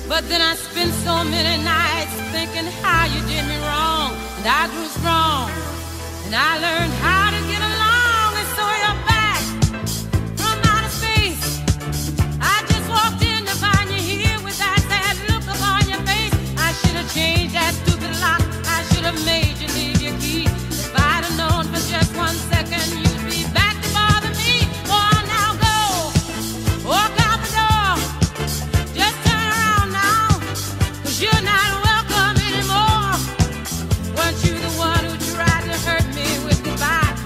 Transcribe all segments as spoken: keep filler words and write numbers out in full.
But then I spent so many nights thinking how you did me wrong, and I grew strong, and I learned how to get along, and so you're back from outer space. I just walked in to find you here with that sad look upon your face. I should have changed that stupid lock. I should have made you leave your key. If I'd have known for just one second you'd be back to bother me. Oh, now go, walk out the door. Just turn around now, 'cause you're not welcome anymore. Weren't you the one who tried to hurt me with goodbye?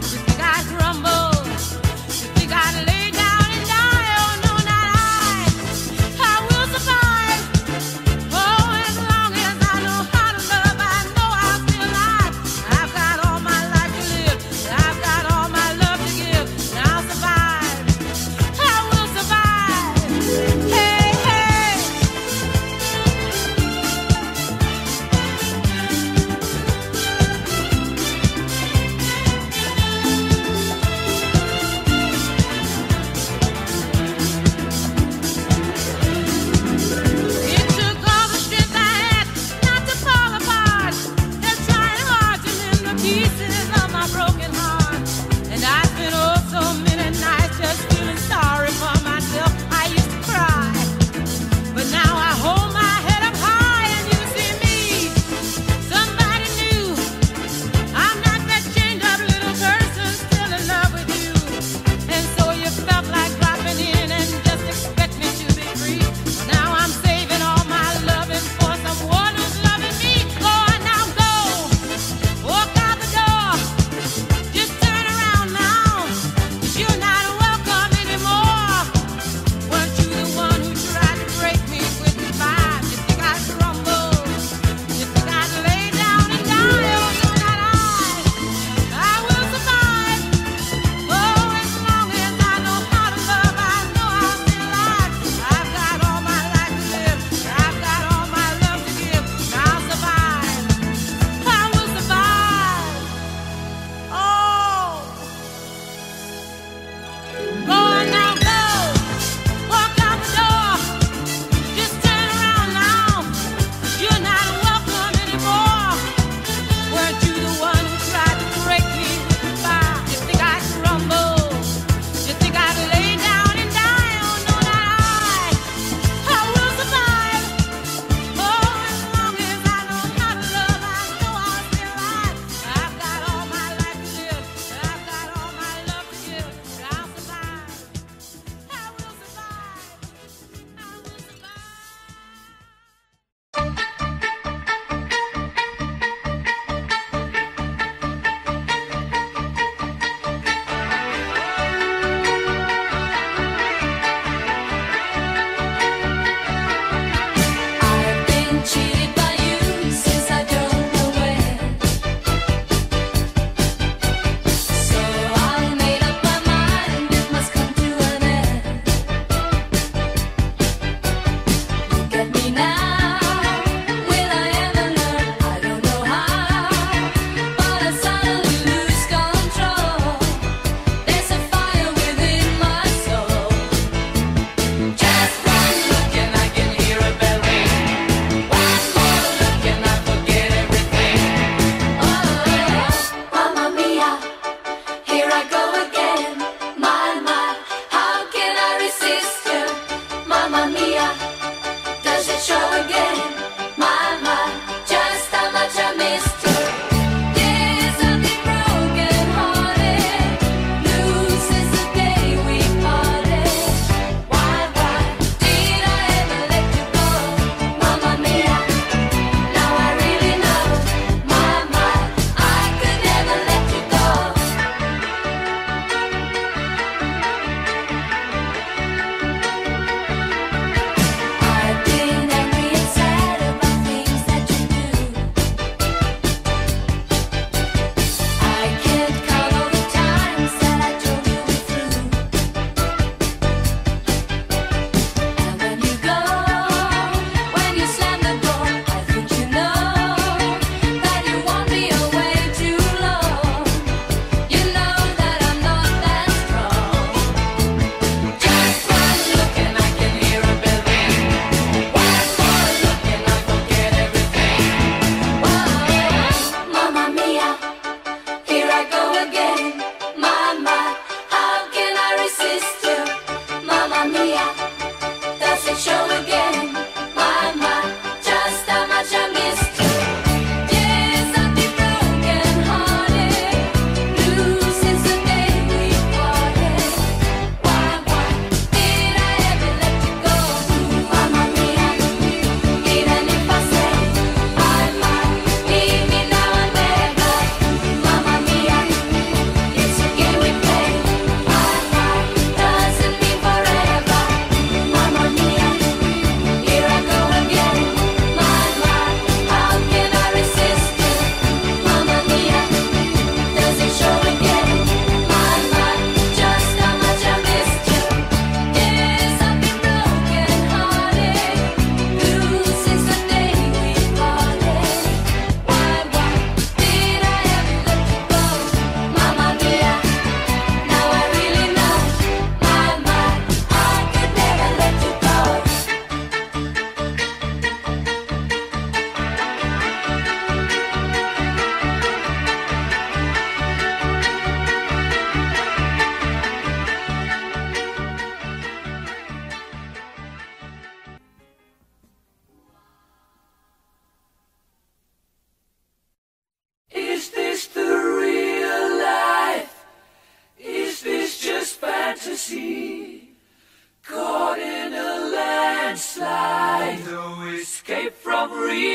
escape from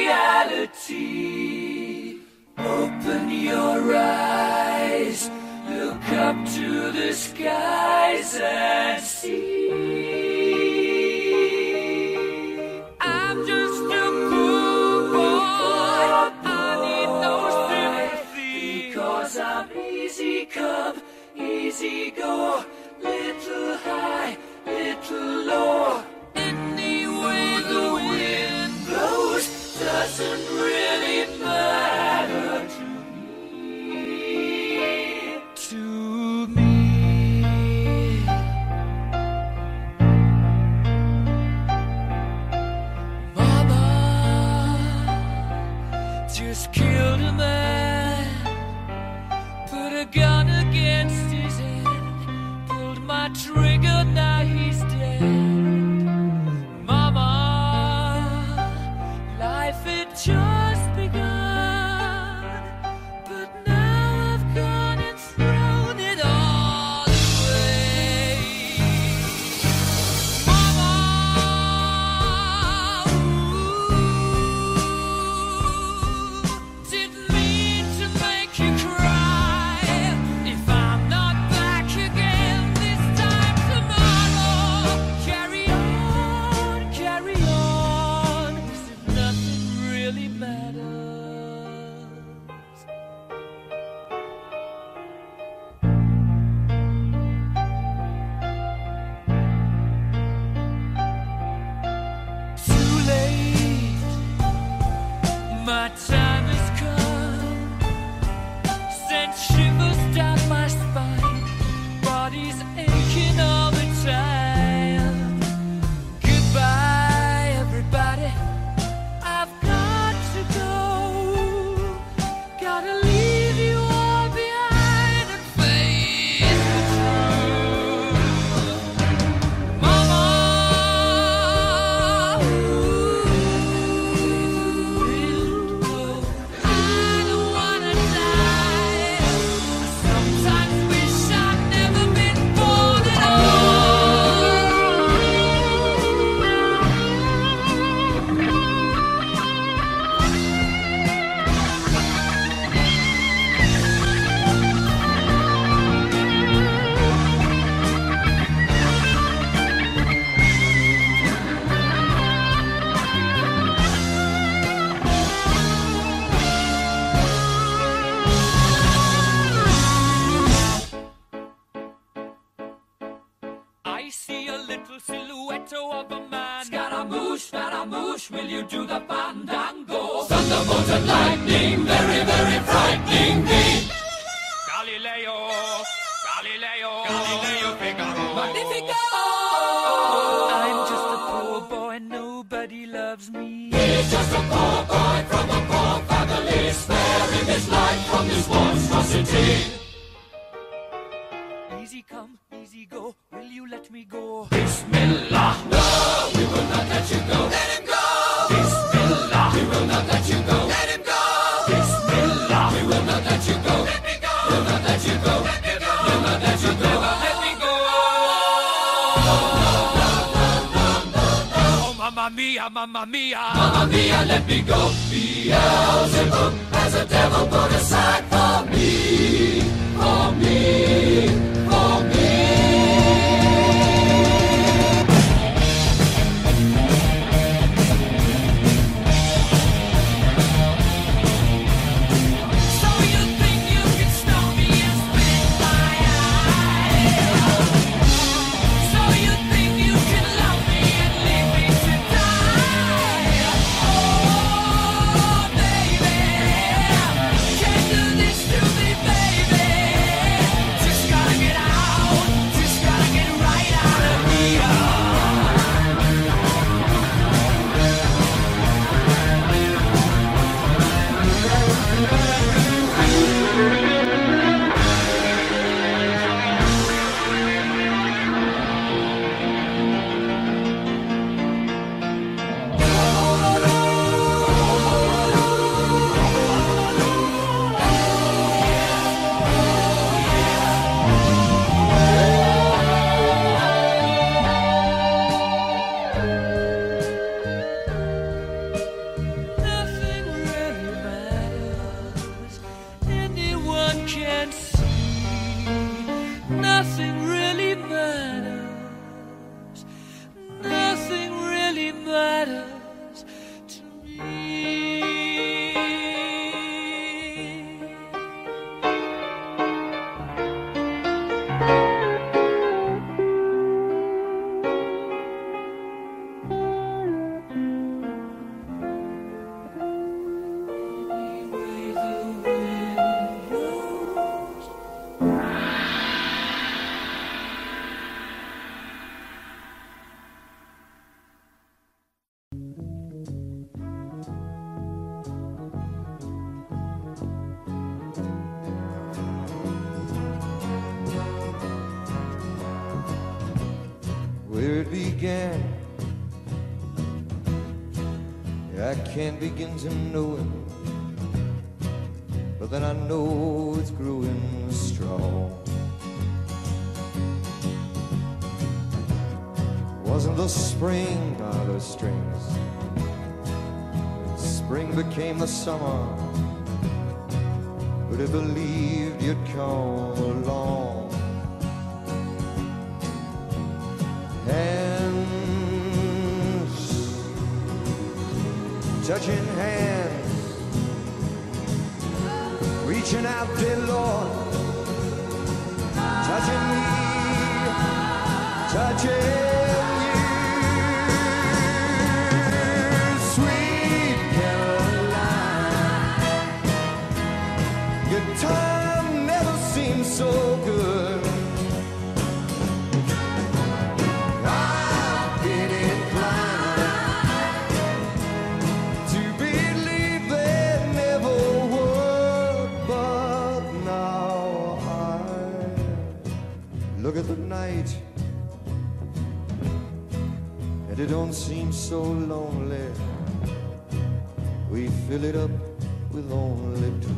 reality. Open your eyes, look up to the skies and see. I'm just a poor boy, I need no sympathy, because I'm easy come, easy go, little high, little low. Any way the wind blows doesn't really matter to me, to me. Mama just killed a man, put a gun against his head, pulled my trigger, now he's dead. Mama, life had just begun, but now I've gone and thrown it all away. Mama, ooh, didn't mean to make you cry. If I'm not back again this time tomorrow, carry on, carry on, as if nothing really matters. Too late, my time has come, sent shivers down my spine, body's aching all the time. Goodbye, everybody, I've got to go, gotta leave you all behind and face the truth. Mama, ooh, I don't wanna die. I sometimes wish I'd never been born at I see a little silhouette of a man. Scaramouche, Scaramouche, will you do the fandango? Thunderbolt and lightning, very, very frightening me. Galileo, Galileo, Galileo Figaro. Magnifico! I'm just a poor boy, nobody loves me. He's just a poor boy from a poor family, sparing his life from this monstrosity. Easy come, easy go, will you let me go? Bismillah, no, we will not let you go. Let him go! Bismillah, we will not let you go. Let him go! Bismillah, we will not let you go. Let me go! We'll not let you go. Let me go! We'll not let you go. Let me go! Oh, mamma mia, mamma mia. Mamma mia, let me go. Beelzebub has a devil put aside for me. For me. For me. So you think you can stop me and spit my eye? So you think you can love me and leave me to die? Oh, baby, can't do this to me, baby. began. I can't begin to know it, but then I know it's growing strong. Wasn't the spring by the strings, spring became the summer. Would have believed you'd come along. Hands touching hands, reaching out, dear Lord, touching me, touching you, sweet Caroline. Your time never seemed so good. I've been inclined to believe there never would, but now I look at the night and it don't seem so lonely. We fill it up with only two.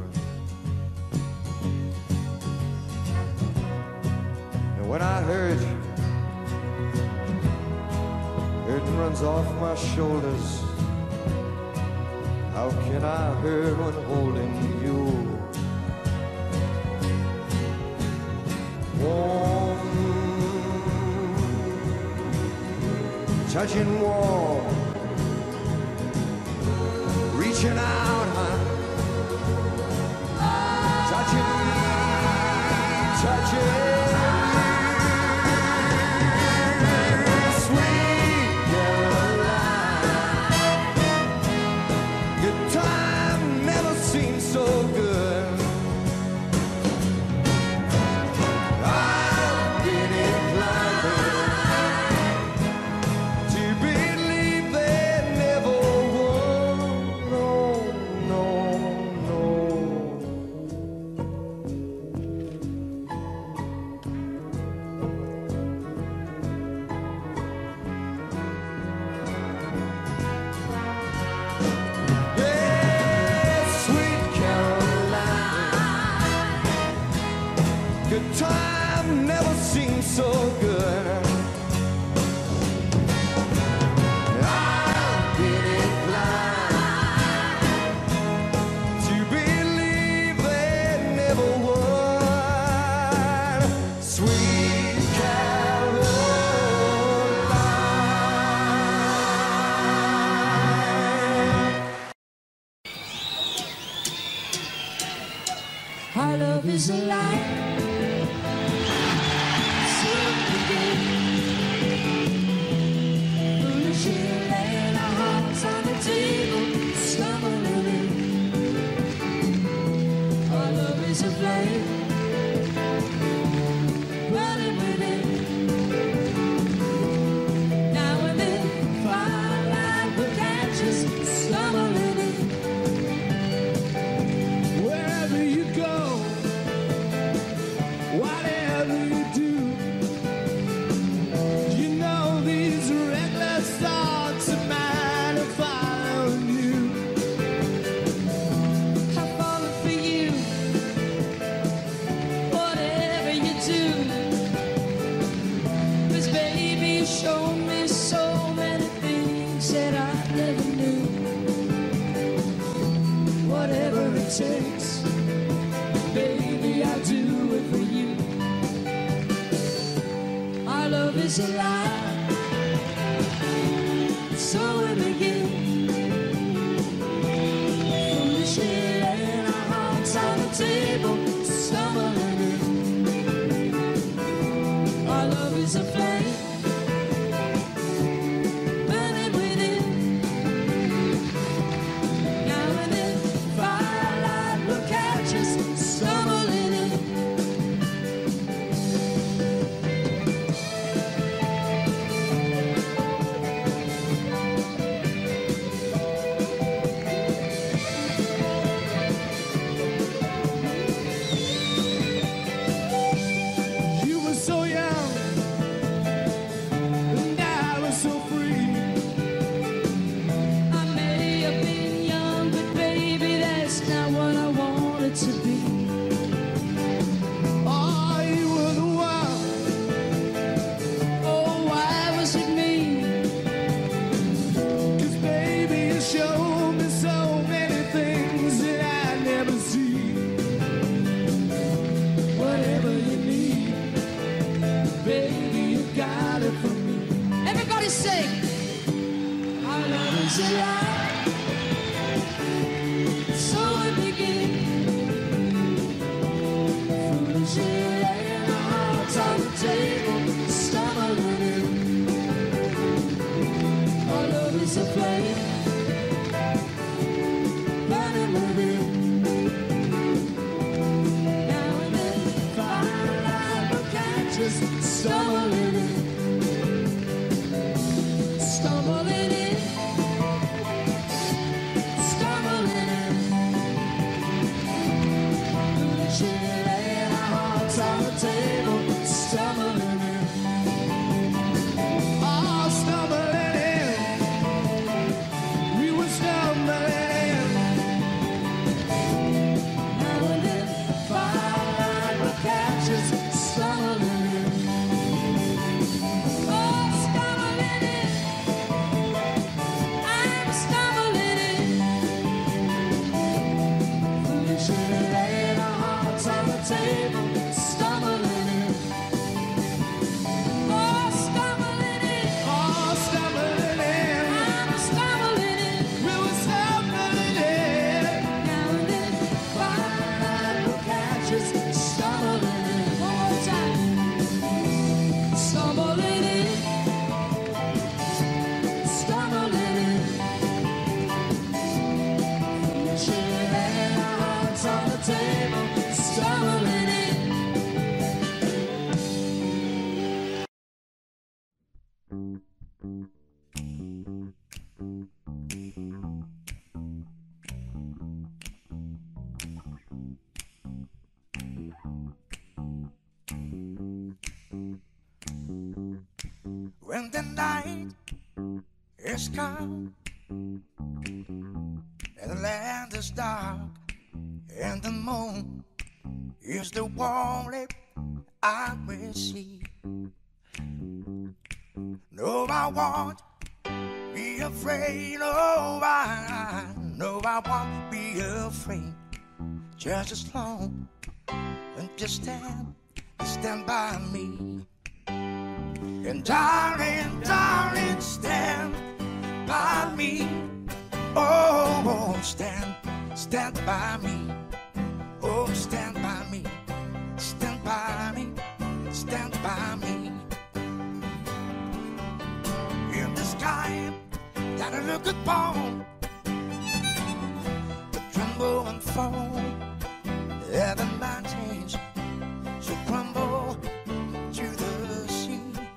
And when I hurt, hurting runs off my shoulders. How can I hurt when holding you? Warm, touching warm, reaching out, huh? Touching me, touching you, sweet Caroline. Your time never seemed so good. I've been inclined to believe there never was. No, no, no. Yeah, sweet Caroline, your time never seemed so good. I've been inclined to believe there never would, sweet Caroline. Our love is a lie. So begin. Foolishly laying our hearts on the table, stumbling in. Our love is a flame, burning within. Now and then, firelight will catch us, stumbling in. Wherever you go, whatever you do, you know these reckless thoughts of mine are following you. I've fallen for you, whatever you do. 'Cause baby, you showed me so many things that I never knew. Whatever it takes, baby, I'll do it for you. Our love is a lie, so we begin. Foolishly laying our hearts on the table, stumbling in. Our love is a flame, burning within. Now and then, firelight will catch us, stumbling in. when the night is come and the land is dark and the moon is the only I will see. No, I won't be afraid. No, I, no, I won't be afraid. Just as long and just stand, stand by me. And darling, darling, stand by me. Oh, stand, stand by me. Oh, stand by me. Stand by me. Stand by me. In the sky that I look upon, the tremble and fall, and the mountains should crumble to the sea.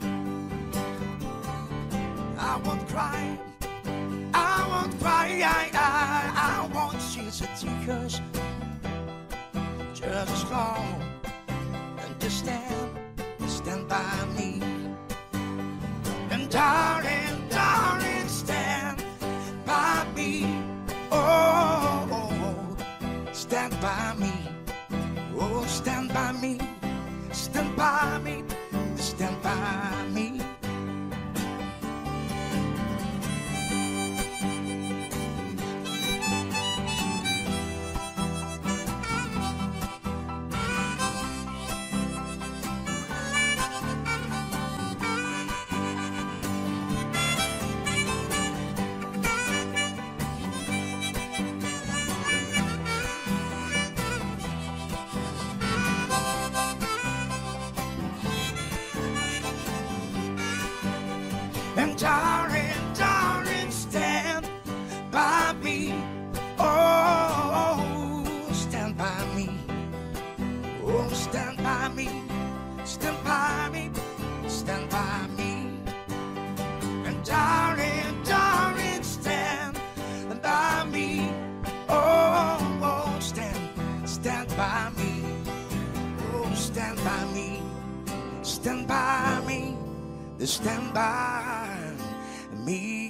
I won't cry, I won't cry, I, I, I won't shed tears. Just as long and just stand, stand by me. And darling, darling, stand by me. Oh, oh, oh, stand by me. Oh, stand by me. Stand by me. Stand by me. And darling, darling, stand by me. Oh, stand by me. Oh, stand by me. Stand by me. Stand by me. And darling, darling, stand by me. Oh, oh, stand, stand by me. Oh, stand by me. Stand by me. Stand by me.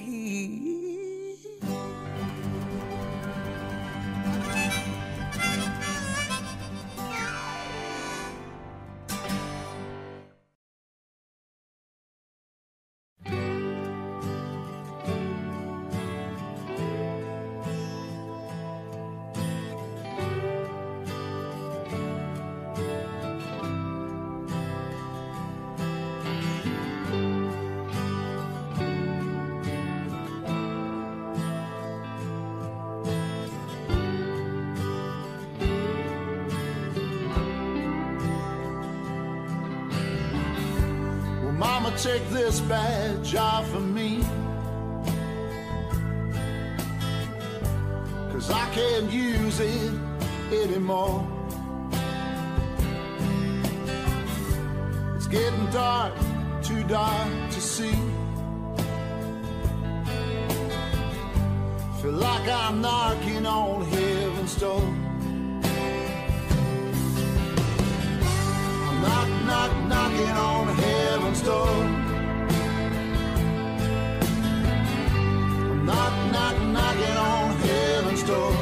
Take this badge off of me, 'cause I can't use it anymore. It's getting dark, too dark to see. Feel like I'm knocking on heaven's door. I'm knock, knock, knocking on heaven's door. I'm knock, knock, knocking on heaven's door.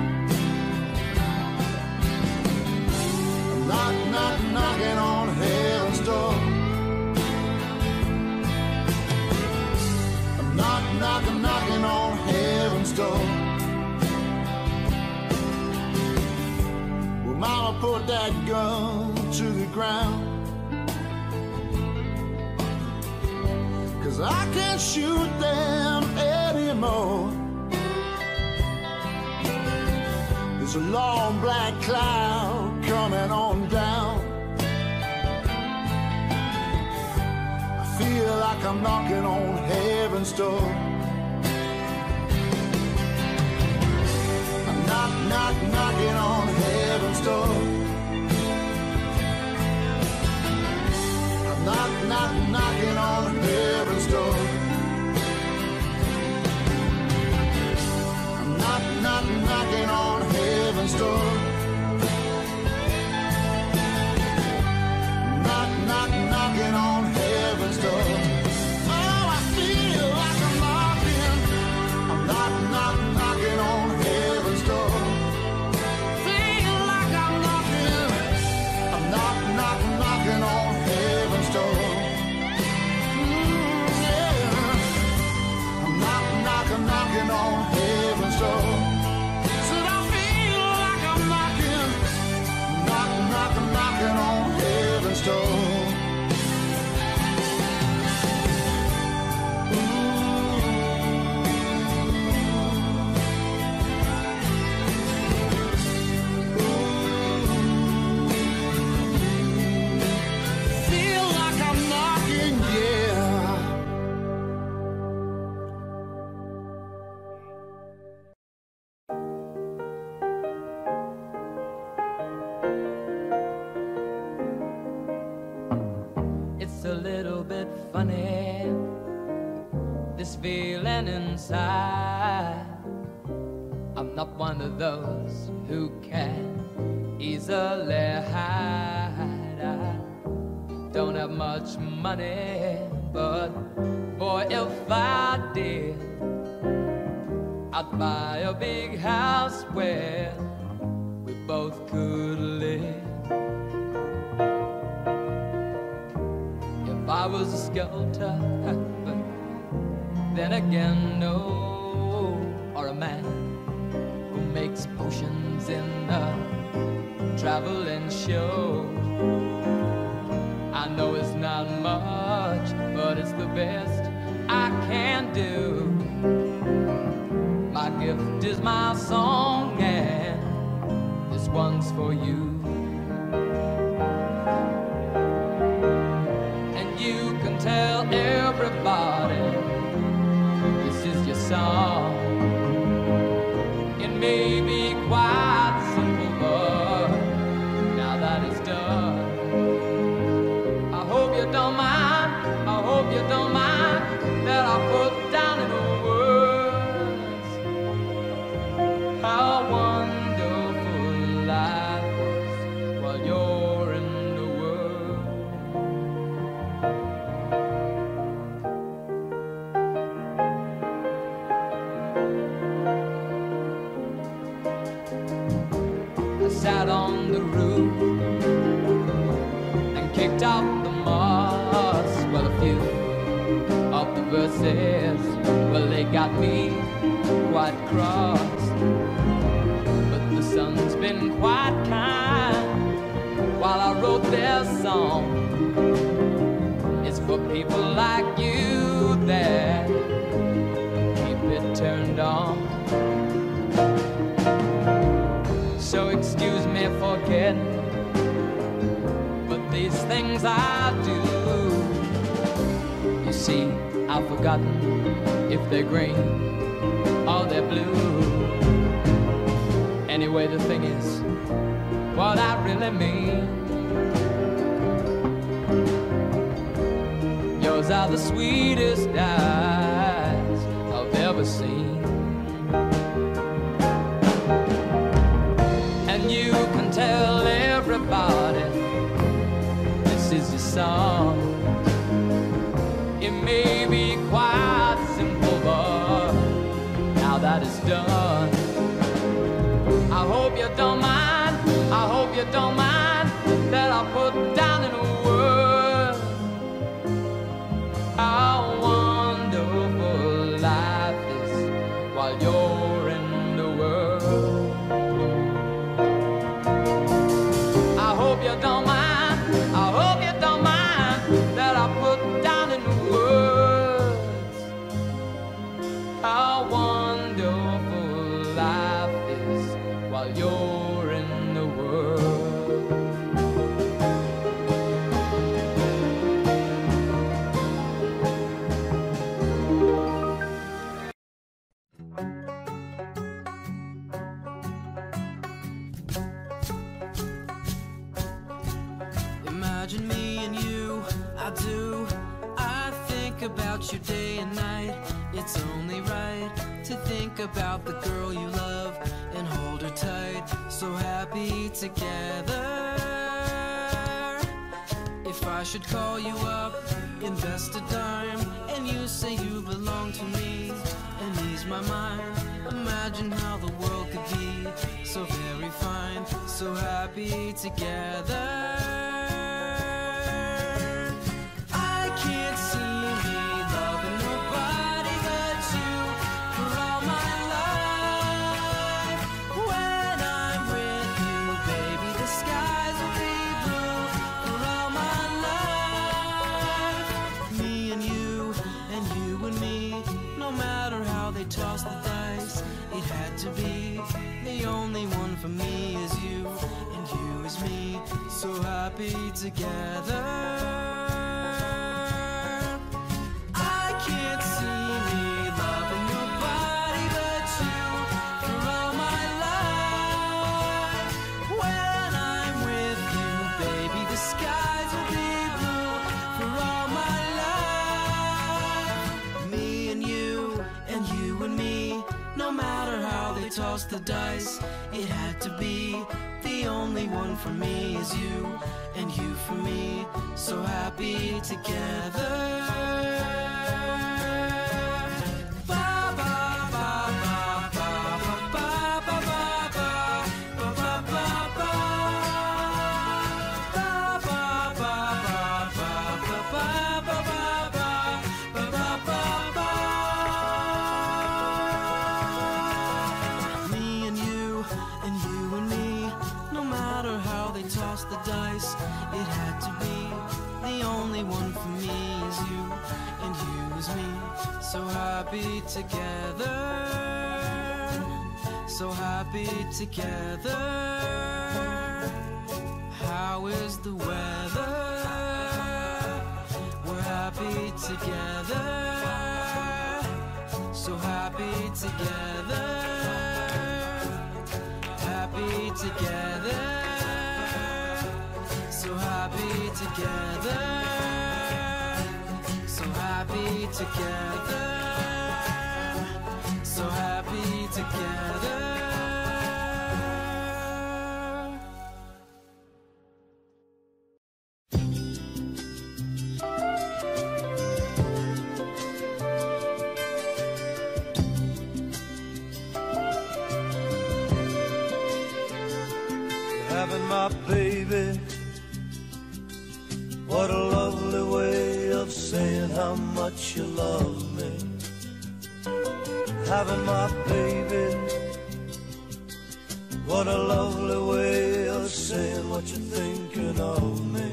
I'm knock, knock, knocking on heaven's door. I'm knock, knock, knocking on heaven's door. Well, Mama put that gun to the ground, 'cause I can't shoot them anymore. There's a long black cloud coming on down. I feel like I'm knocking on heaven's door. I'm knock, knock, knocking on heaven's door. I'm knock, knock, knocking on heaven's door. I'm knock, knock, knocking on heaven's door. Knock, knock, knocking on heaven's door. Oh, funny, this feeling inside. I'm not one of those who can easily hide. I don't have much money, but boy, if I did, I'd buy a big house where we both could live. If I was a sculptor, but then again, no, or a man who makes potions in a traveling show. I know it's not much, but it's the best I can do. My gift is my song, and this one's for you. And you can tell everybody this is your song. It may be quite simple, but now that it's done, I hope you don't mind, I hope you don't mind that I put down in words how wonderful life was while you're in the world. I sat on the roof and kicked out the moss. Well, a few of the verses, well, they got me quite cross. But the sun's been quite kind while I wrote their song. It's for people like you that keep it turned on. So excuse me for getting, but these things I do, you see, I've forgotten if they're green or they're blue. Anyway, the thing is, what I really mean, yours are the sweetest eyes I've ever seen. And you can tell everybody this is your song. It may be quite simple, but now that it's done, I hope you don't mind, I hope you don't mind that I put down in words how wonderful life is while you're in the world. I hope you don't mind, I hope you don't mind that I put down in words how wonderful life is while you're in the world. Imagine me and you, I do. I think about you day and night. It's only right to think about the girl you love and hold her tight. So happy together. If I should call you up, invest a dime, and you say you belong to me, and ease my mind. Imagine how the world could be so very fine, so happy together. I can't see me loving nobody but you for all my life. When I'm with you, baby, the skies will be blue for all my life. Me and you, and you and me, no matter how they toss the dice, it had to be. The only one for me is you, and you is me, so happy together. I can't see me loving nobody but you for all my life. When I'm with you, baby, the skies will be blue for all my life. matter how they toss the dice, it had to be. The only one for me is you, and you for me, so happy together. So happy together, so happy together. How is the weather? We're happy together, so happy together, happy together, so happy together, so happy together. So happy together. Having my baby, what a lovely way of saying how much you love me. Having my baby, what a lovely way of saying what you're thinking of me.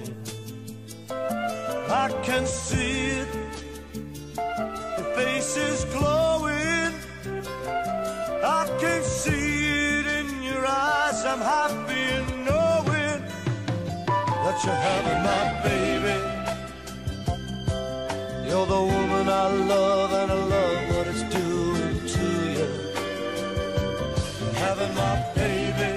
I can see it, your face is glowing. I can see it in your eyes. I'm happy in knowing that you're having my baby. You're the woman I love, and I love what it's doing to you. Having my baby.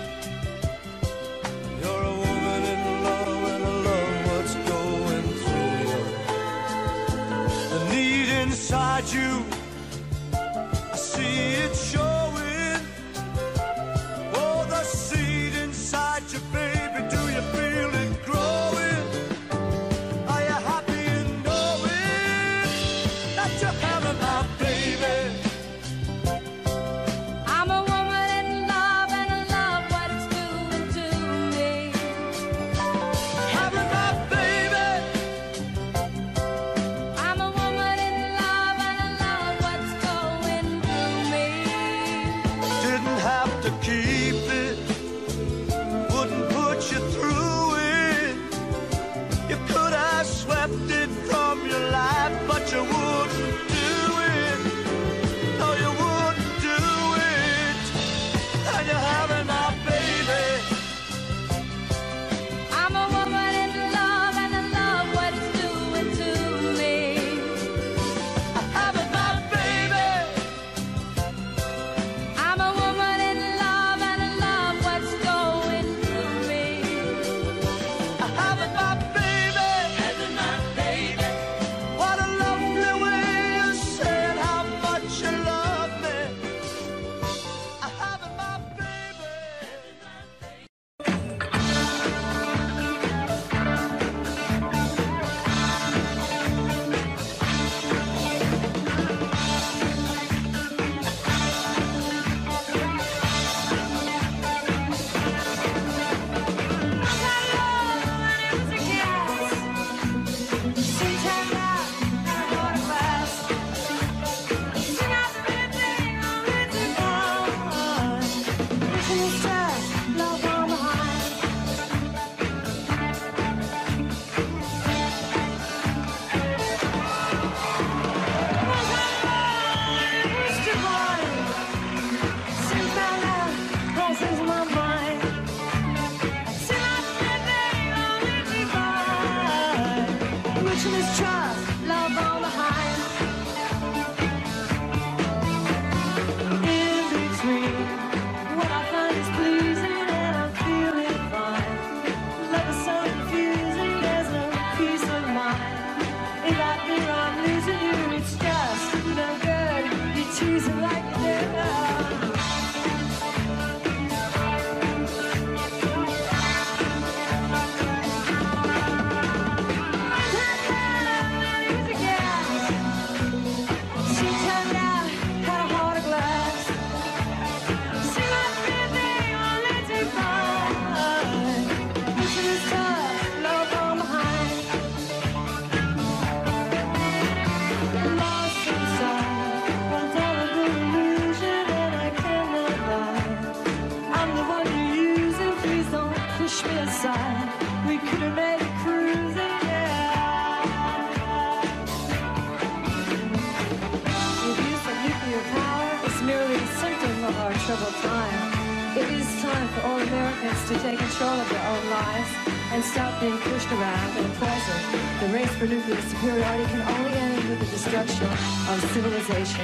You're a woman in love, and I love what's going through you. The need inside you, I see it showing. Oh, the seed inside you, baby, do you feel it growing? Are you happy in knowing that you're having my baby? I'm a woman in love, and I love what it's doing to me. Having my baby. I'm a woman in love, and I love what's going through me. Didn't have to keep it, wouldn't put you through it. You could have swept it from your life, but you wouldn't do it. No, you wouldn't do it. And you're having my baby. I'm a woman in love, and I love what it's doing to me. Having my baby. I'm a woman in love, of our troubled time. It is time for all Americans to take control of their own lives and stop being pushed around and poisoned. The race for nuclear superiority can only end with the destruction of civilization.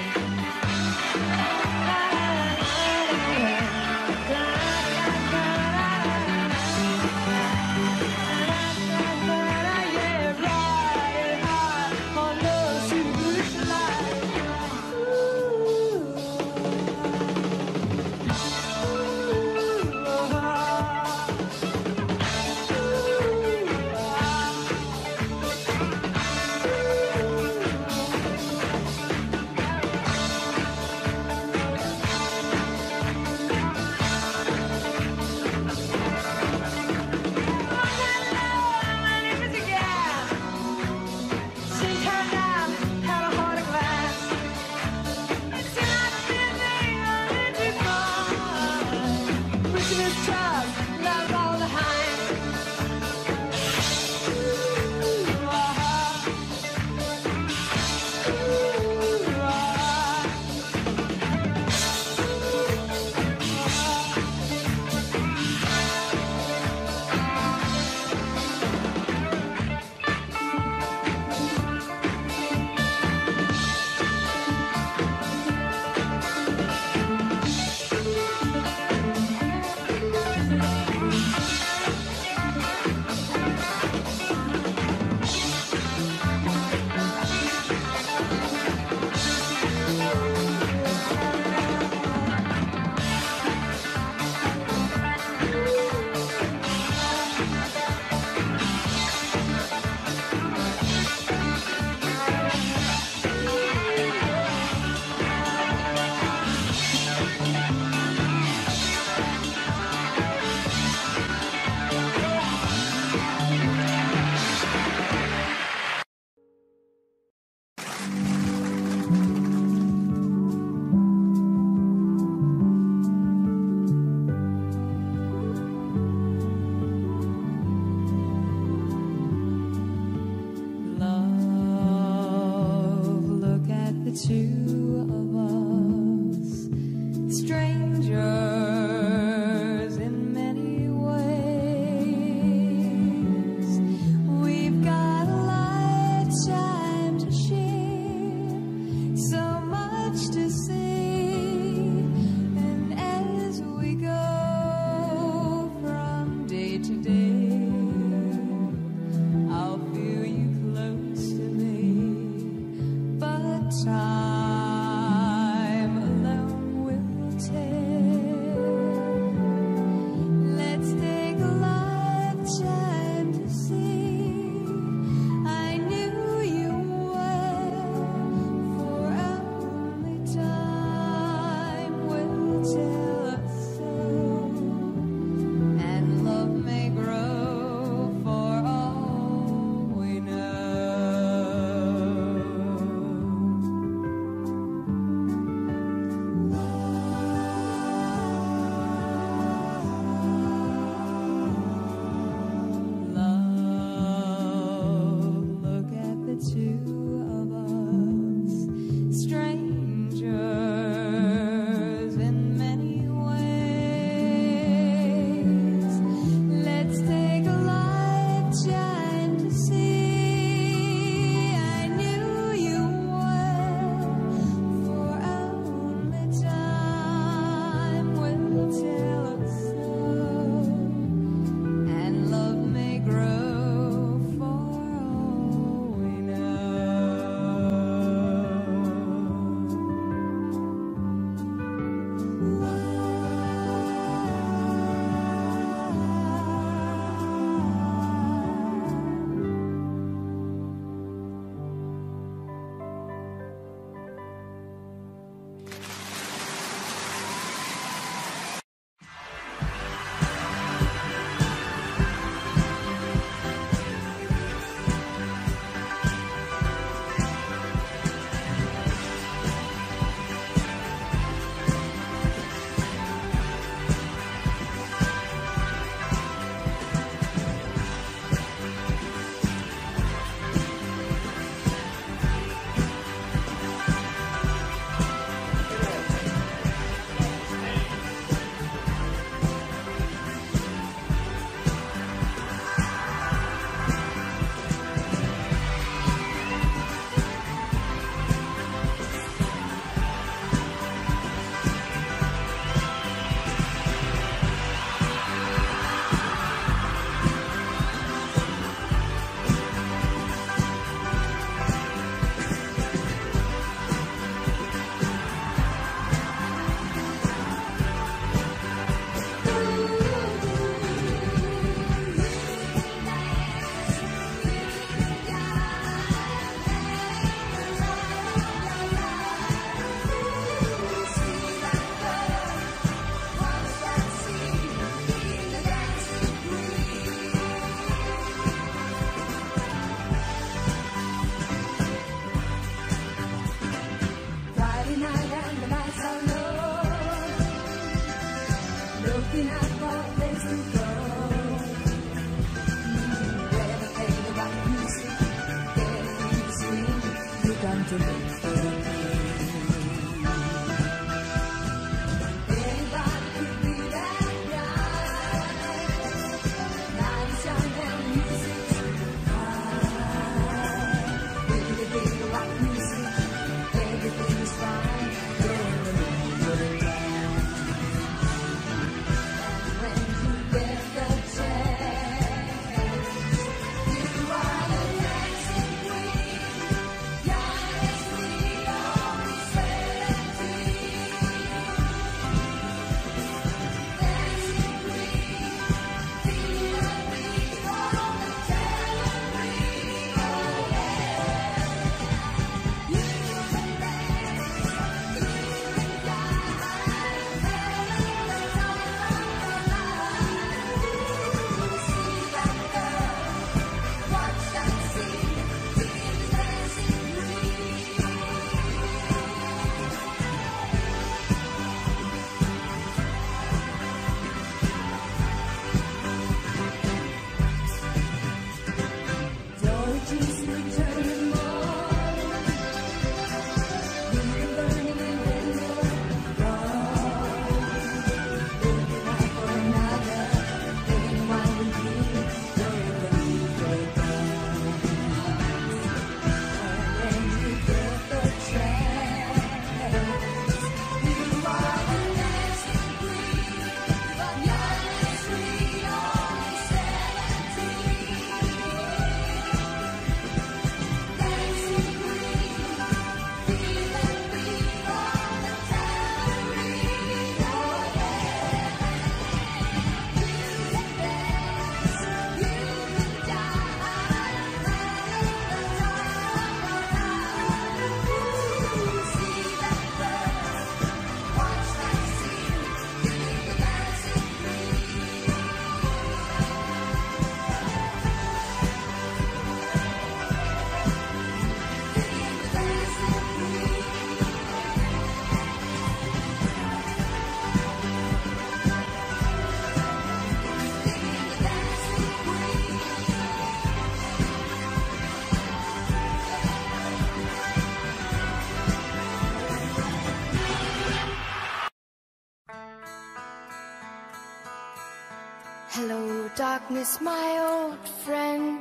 Hello, darkness, my old friend.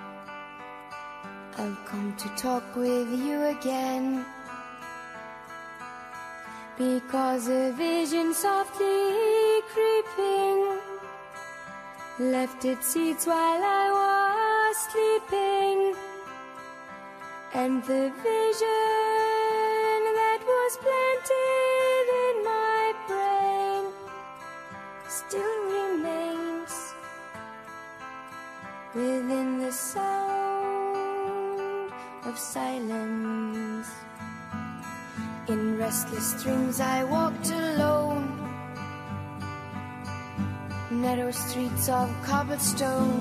I've come to talk with you again, because a vision softly creeping left its seeds while I was sleeping, and the vision that was planted in my brain still remains within the sound of silence. In restless dreams I walked alone, narrow streets of cobblestone,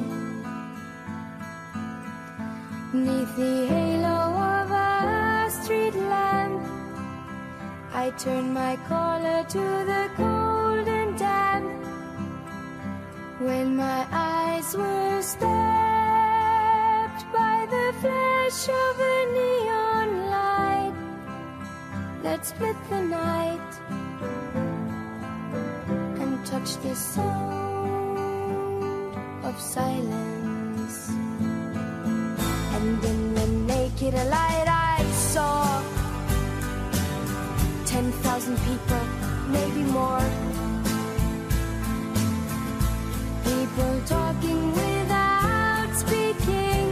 neath the halo of a street lamp. I turned my collar to the cold and damp, when my eyes were stabbed by the flash of a neon light that split the night and touched the sound of silence. And in the naked light I saw ten thousand people, maybe more, people talking without speaking,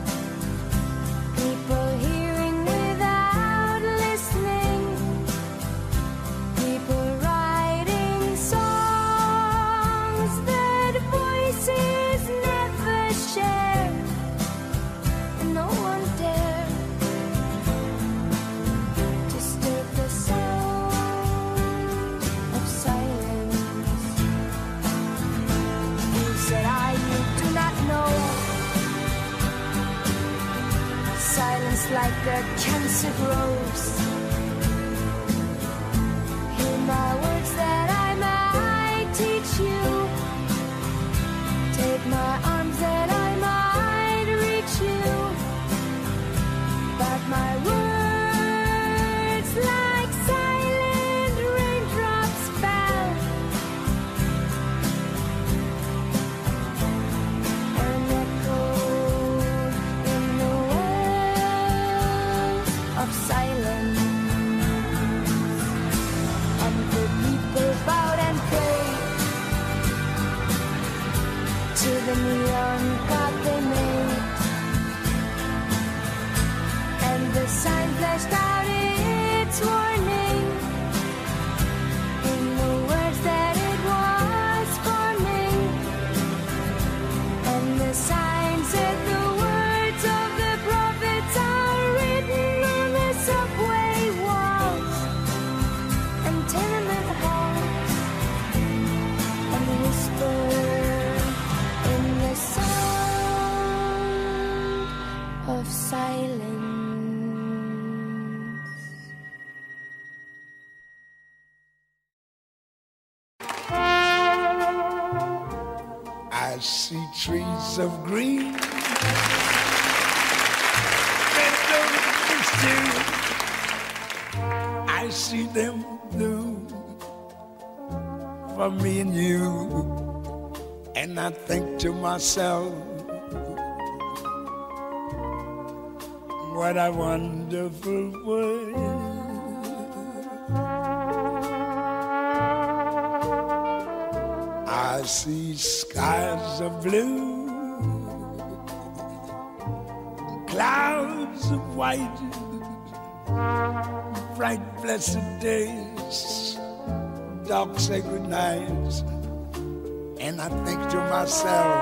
people hearing without listening, people writing songs that voices never share, and no one dared disturb the sound of silence. You said I, you do not know, silence like a cancer grows. Hear my words that I might teach you, splashed out its warning in the words that it was forming, and the sign said the words of the prophets are written on the subway walls and tenement halls, and whisper in the sound of silence. I see trees of green, red roses too. I see them blue for me and you, and I think to myself, what a wonderful world. I see skies of blue, clouds of white, bright blessed days, dark sacred nights, and I think to myself,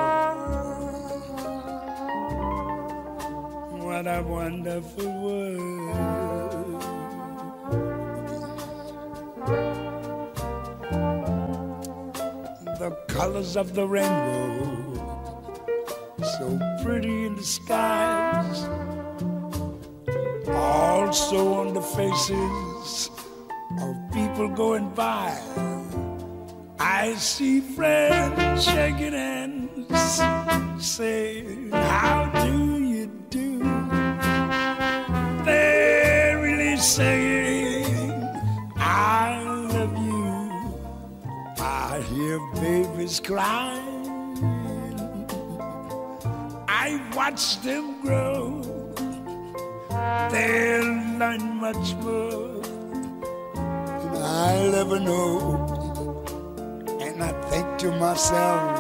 what a wonderful world. The colors of the rainbow, so pretty in the skies, also on the faces of people going by. I see friends shaking hands, saying, how do you do? They're really saying, I love you. I hear babies crying. I watch them grow. They'll learn much more than I'll ever know. And I think to myself,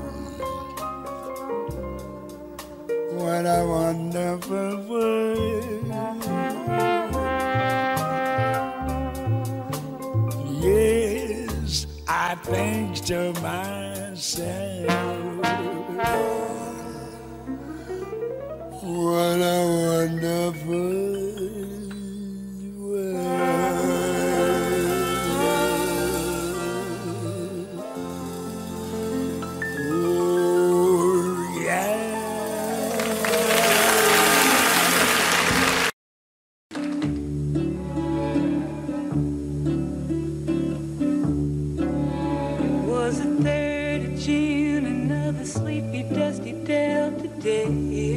what a wonderful world. Yes, I think to myself, what a wonderful world. Oh, yeah. It was the third of June, another sleepy, dusty Delta day.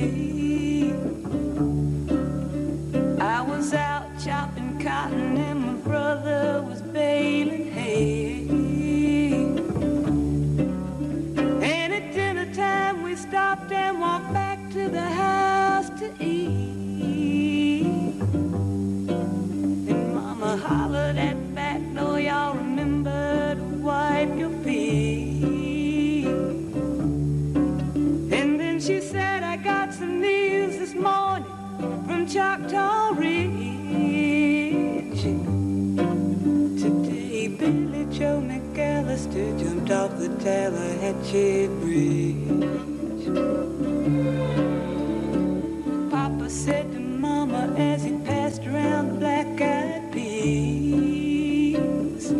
I was out chopping cotton and my brother was baling hay. And at dinner time we stopped and walked back to the house to eat. And Mama hollered at the back door, y'all remember to wipe your feet. And then she said, I got some news this morning from Choctaw Ridge. Today Billy Joe McAllister jumped off the Tallahatchie Bridge. Papa said to Mama as he passed around the black-eyed peas,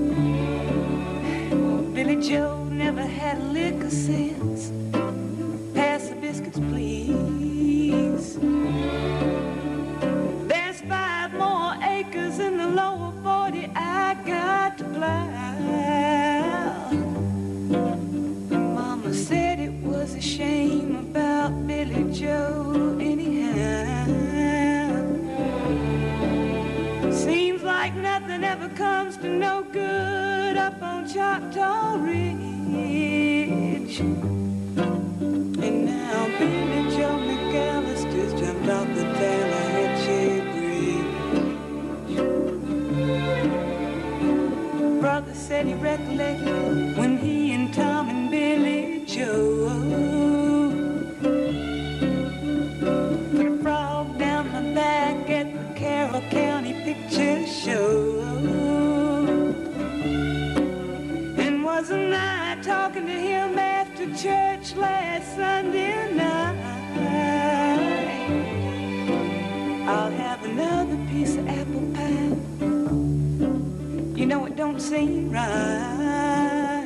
Billy Joe never had a lick of sense. Pass the biscuits, please. There's five more acres in the lower forty I got to plow. Mama said it was a shame about Billy Joe anyhow. Seems like nothing ever comes to no good up on Choctaw Ridge. And now Billy Joe McAllister's jumped off the Tallahatchie Bridge. Brother said he recollected when he and Tom and Billy Joe put a frog down my back at the Carroll County Wasn't I talking to him after church last Sunday night? I'll have another piece of apple pie. You know it don't seem right.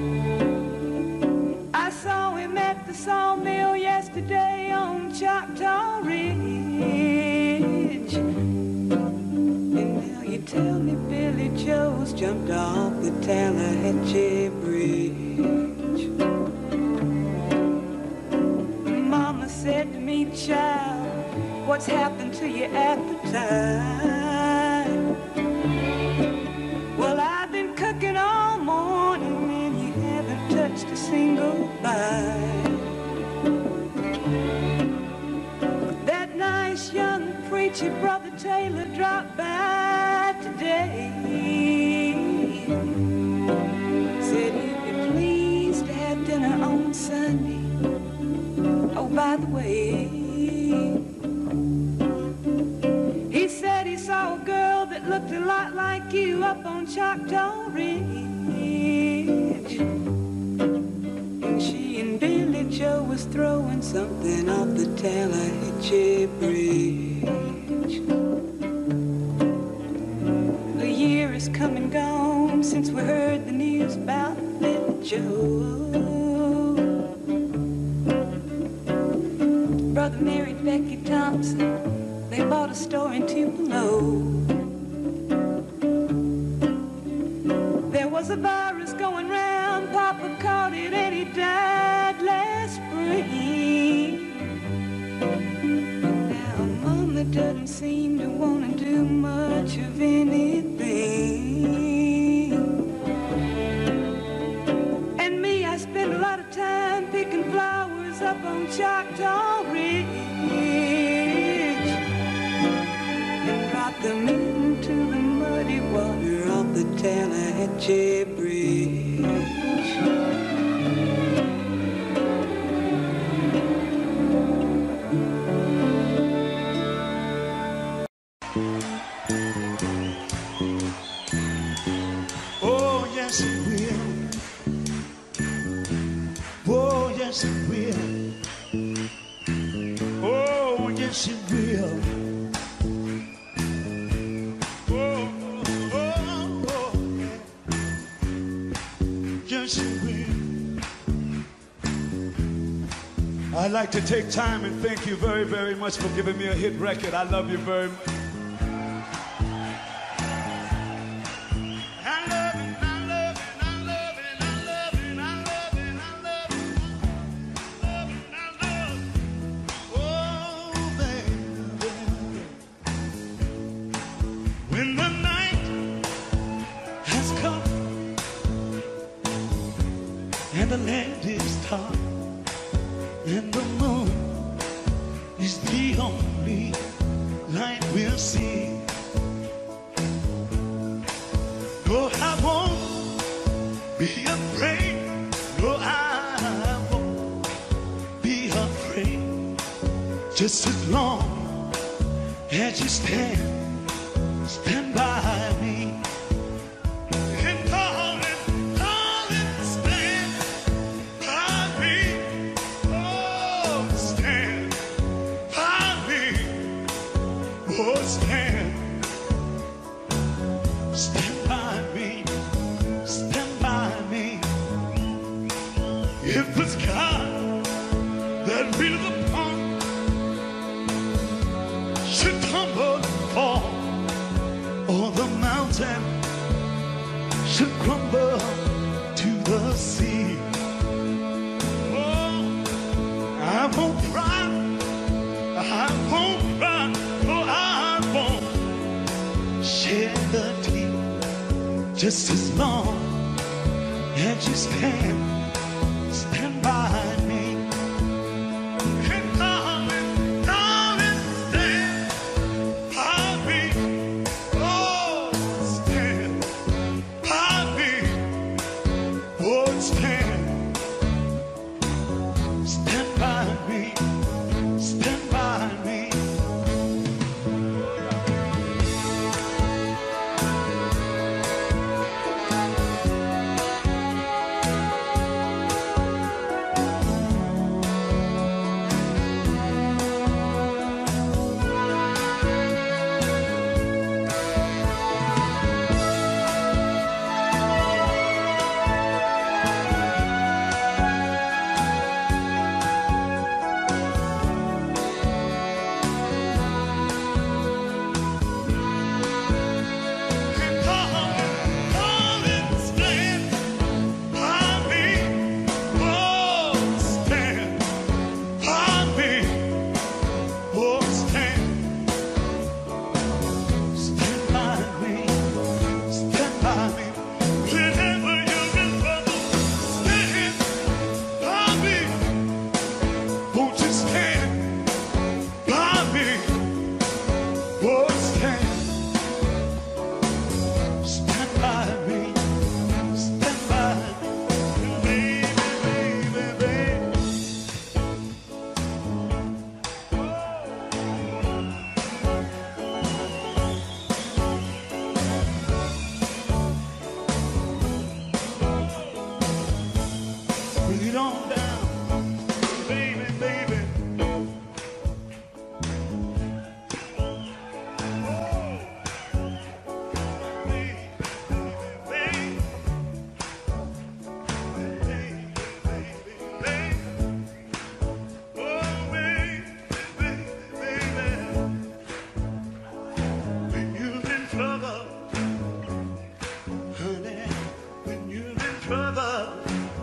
I saw him at the sawmill yesterday on Choctaw Ridge. And now you tell me Billy Joe's jumped off the Tallahatchie Bridge. Mama said to me, child, what's happened to your appetite? Well, I've been cooking all morning and you haven't touched a single bite. That nice young preacher, Brother Taylor, dropped by today. Said he'd be pleased to have dinner on Sunday. Oh, by the way, he said he saw a girl that looked a lot like you up on Choctaw Ridge. And she and Billy Joe was throwing something off the Tallahatchie Bridge. A year has come and gone since we heard the news about Billy Joe. Brother married Becky Thompson. They bought a store in Tupelo. There was a virus going round, Papa caught it and he died last spring. Now Mama doesn't seem to want to do much of anything. And me, I spend a lot of time picking flowers up on Choctaw Ridge. Them into the muddy water of the Tallahatchie Bridge. Oh, yes it will. Oh, yes it will. Oh, yes it will. I'd like to take time and thank you very, very much for giving me a hit record. I love you very much. I love it, I love it, I love it, I love it, I love it, I love it, I love it, I love it. Oh, baby. When the night has come and the land is dark, and the moon is the only light we'll see. No, I won't be afraid. No, I won't be afraid. Just as long as you stand, stand by me. And darling, darling, stand by me. Oh, stand, stand by me, stand by me. If the sky that we live upon should tumble and fall, or the mountain should crumble to the sea, oh, I won't cry, I won't cry. Shed the tear, just as long as you stand, stand by me. And darling, darling, stand by me. Oh, stand by me. Oh, stand, stand by me, stand by me.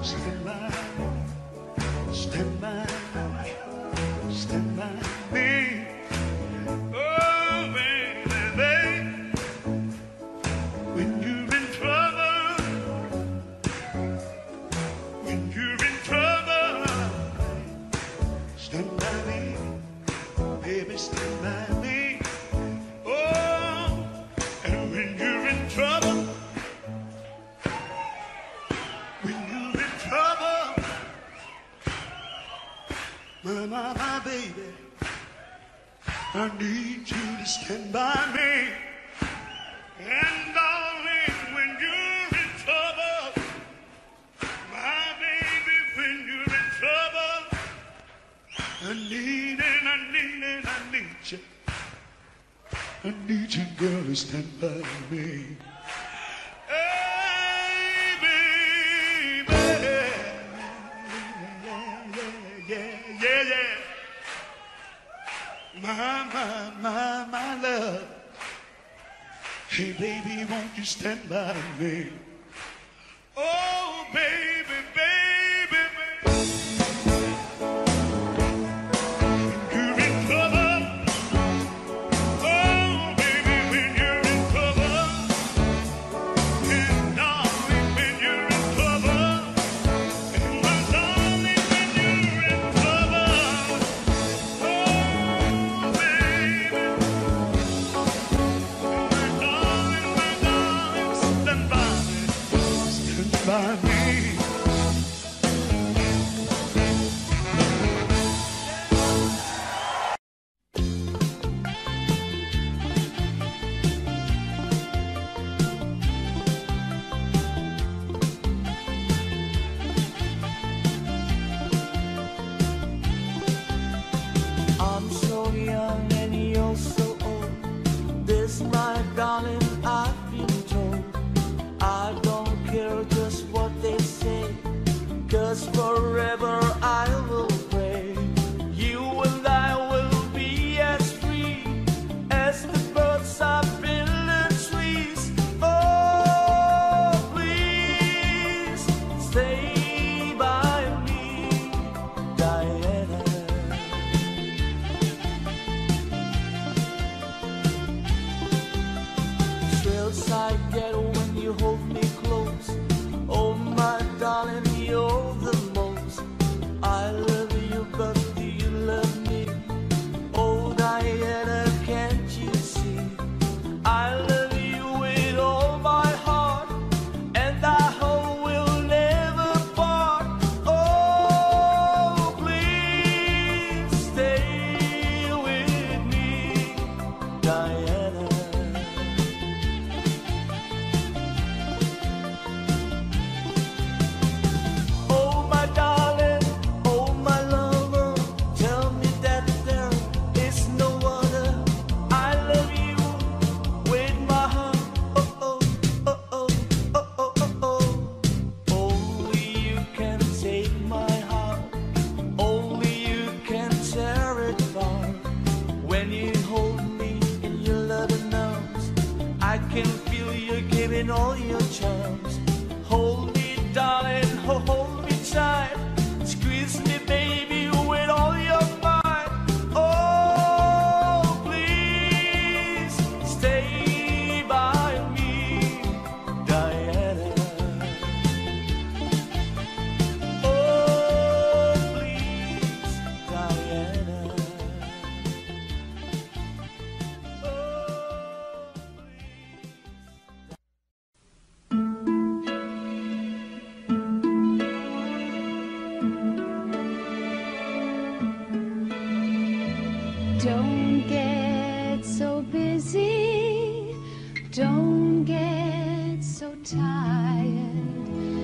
stand by, stand by, stand by me. Oh, baby, baby, when you're in trouble, when you're in trouble, stand by me, baby, stand by me. Oh, and when you're in trouble, when you're in trouble, my, my, my baby, I need you to stand by me. And darling, when you're in trouble, my baby, when you're in trouble, I need and I need and I need you. I need you, girl, to stand by me. Hey, baby, yeah, yeah, yeah, yeah. My, my, my, my love. Hey, baby, won't you stand by me? Oh, baby, baby, baby. You're in trouble. Oh, baby, when you're in trouble. And darling, when you're in trouble. And my darling, when you're in trouble. Oh, baby. My darling, my darling, stand by me. Stand by me. I'm so young and you're so old. This, my darling, I've been told. I don't care just what they say, 'cause forever I will pray. You and I will be as free as the birds up in the trees. Oh, please stay by me, Diana. Thrills I get when you hold me close. Oh, my darling, you're the most. I love you, but do you love me? Oh, Diana, can't you see? I love you with all my heart, and I hope we'll never part. Oh, please stay with me, Diana. Oh, my darling, oh, my lover, tell me that there is no other. I love you with my heart. Oh, oh, oh, oh, oh, oh, oh, oh. Only you can take my heart. Only you can tear it apart. When you hold me in your loving arms, I can feel you giving all your charms. Hold me, darling, ho- hold me tight. Squeeze me, baby, with all your might. Oh, please stay by me, Diana. Oh, please, Diana. Oh, Don't get so busy, don't get so tired,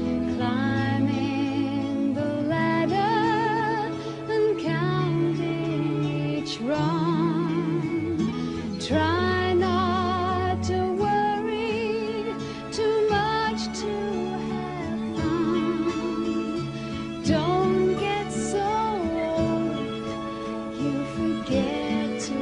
climbing the ladder and counting each rung. Try not to worry too much to have fun. Don't get so old you forget to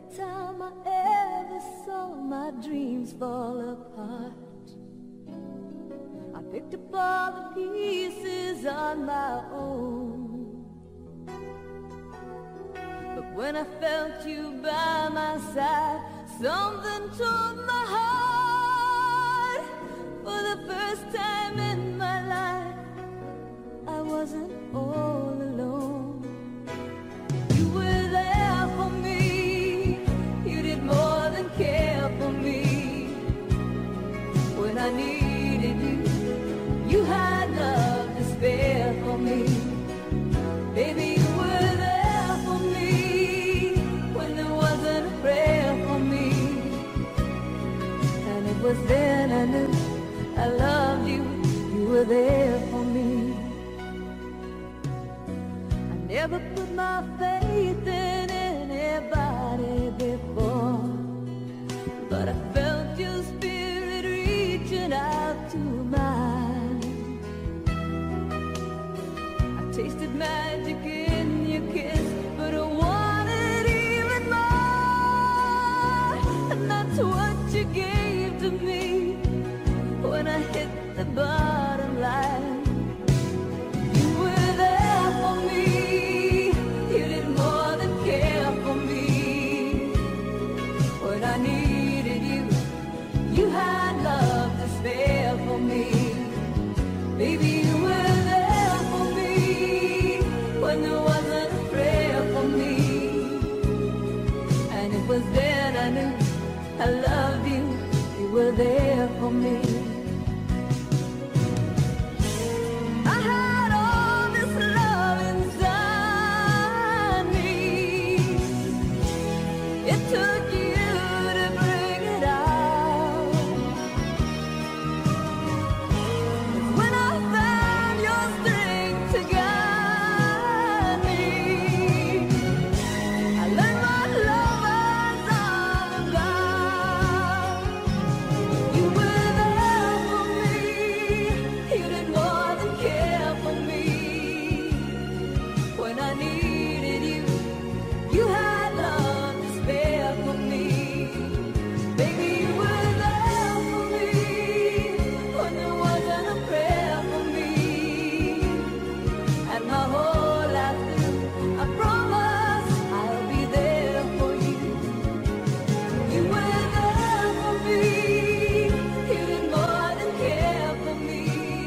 time I ever saw my dreams fall apart, I picked up all the pieces on my own. But when I felt you by my side, something told my heart. For the first time in my life, I wasn't all alone. You were there for me. You did more than care for me. When I needed you, you had love to spare for me. Baby, you were there for me when there wasn't a prayer for me. And it was then I knew I loved you. You were there for me. I never put my faith in anybody before, but I felt your spirit reaching out to mine. I tasted magic in your kiss, but I wanted even more. And that's what you gave to me when I hit the bottom line. You were there for me. You did more than care for me. When I needed you, you had love to spare for me. Baby, you were there for me when there wasn't a prayer for me. And it was then I knew I loved you. You were there for me. I had all this love inside me. It took you to bring it out. When I found your strength to guide me, I learned what love was all about. You were there for me. You did more than care for me. When I needed you, you had love to spare for me. Baby, you were there for me when there wasn't a prayer for me. And my whole life through, I promise I'll be there for you. You were there for me. You did more than care for me.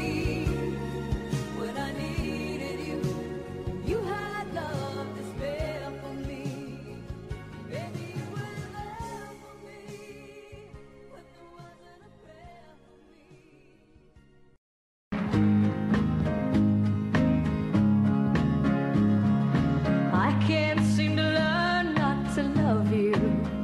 When I needed you, you had love to spare for me. Baby, you were there for me when there wasn't a prayer for me. I can't seem to learn not to love you.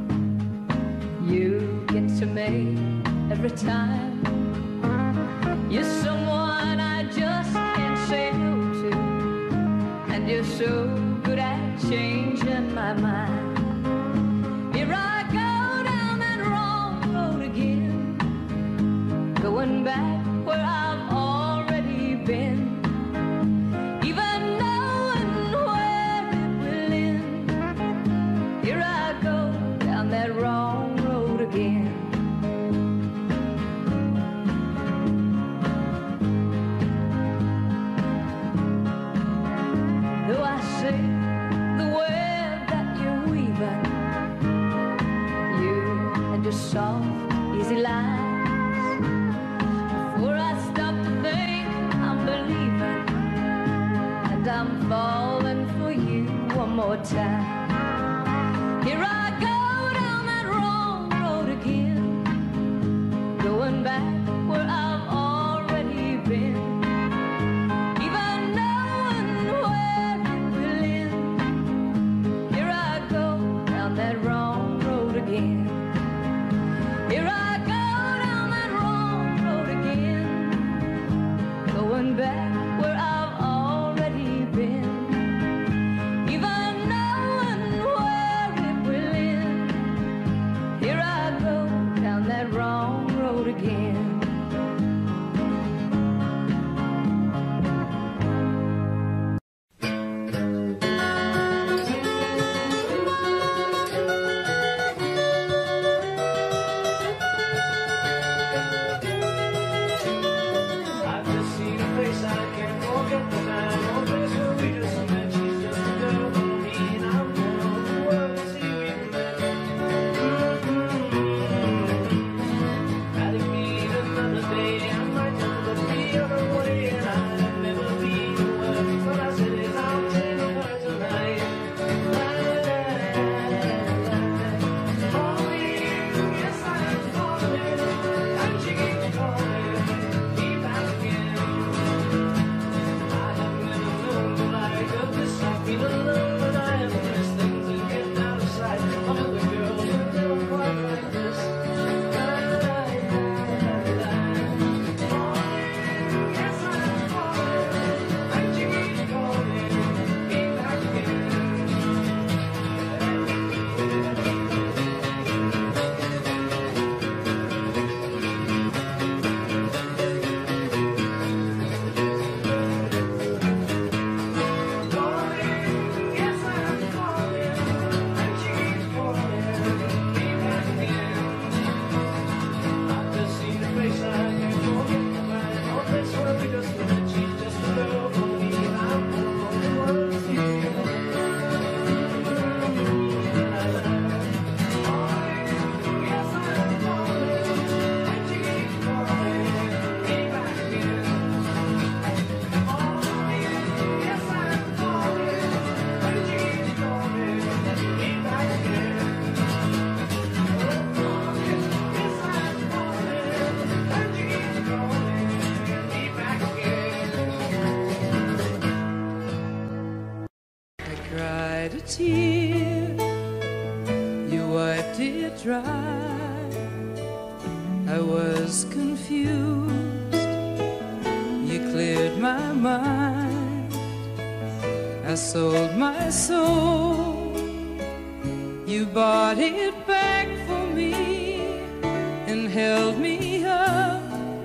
You get to me every time. You're someone I just can't say no to, and you're so good at changing my mind. Here I go down that wrong road again, going back where I've already been, even knowing where it will end. Here I go down that wrong road again. Though I say the web that you're weaving, you and your soft, easy lies, before I stop to think, I'm believing, and I'm falling for you one more time. Here I go down that wrong road again, going back where I've already been, even knowing where it will end. Here I go down that wrong road again. Here I go down that wrong road again, going back where I've already been, even knowing where it will end. tear, you wiped it dry. I was confused, you cleared my mind. I sold my soul, you bought it back for me and held me up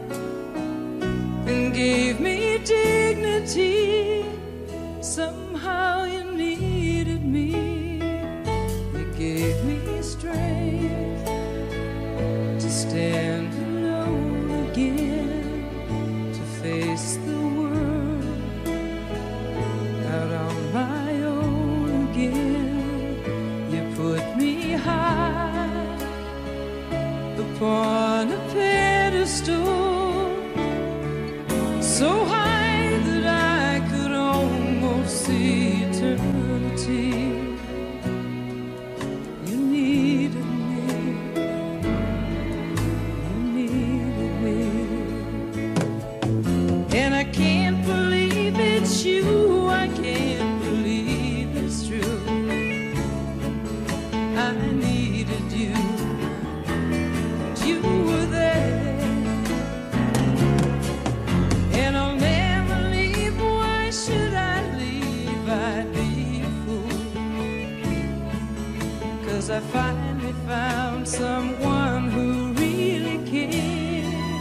and gave me dignity. Somehow you needed me, you gave me strength to stand alone again, to face the world out on my own again. You put me high upon a pedestal, so high that I could almost see eternity. You needed me, you needed me, and I can't believe it's you, I can't believe it's true. I needed you, you were there, and I'll never leave. Why should I leave? I'd be a fool, 'cause I finally found someone who really cares.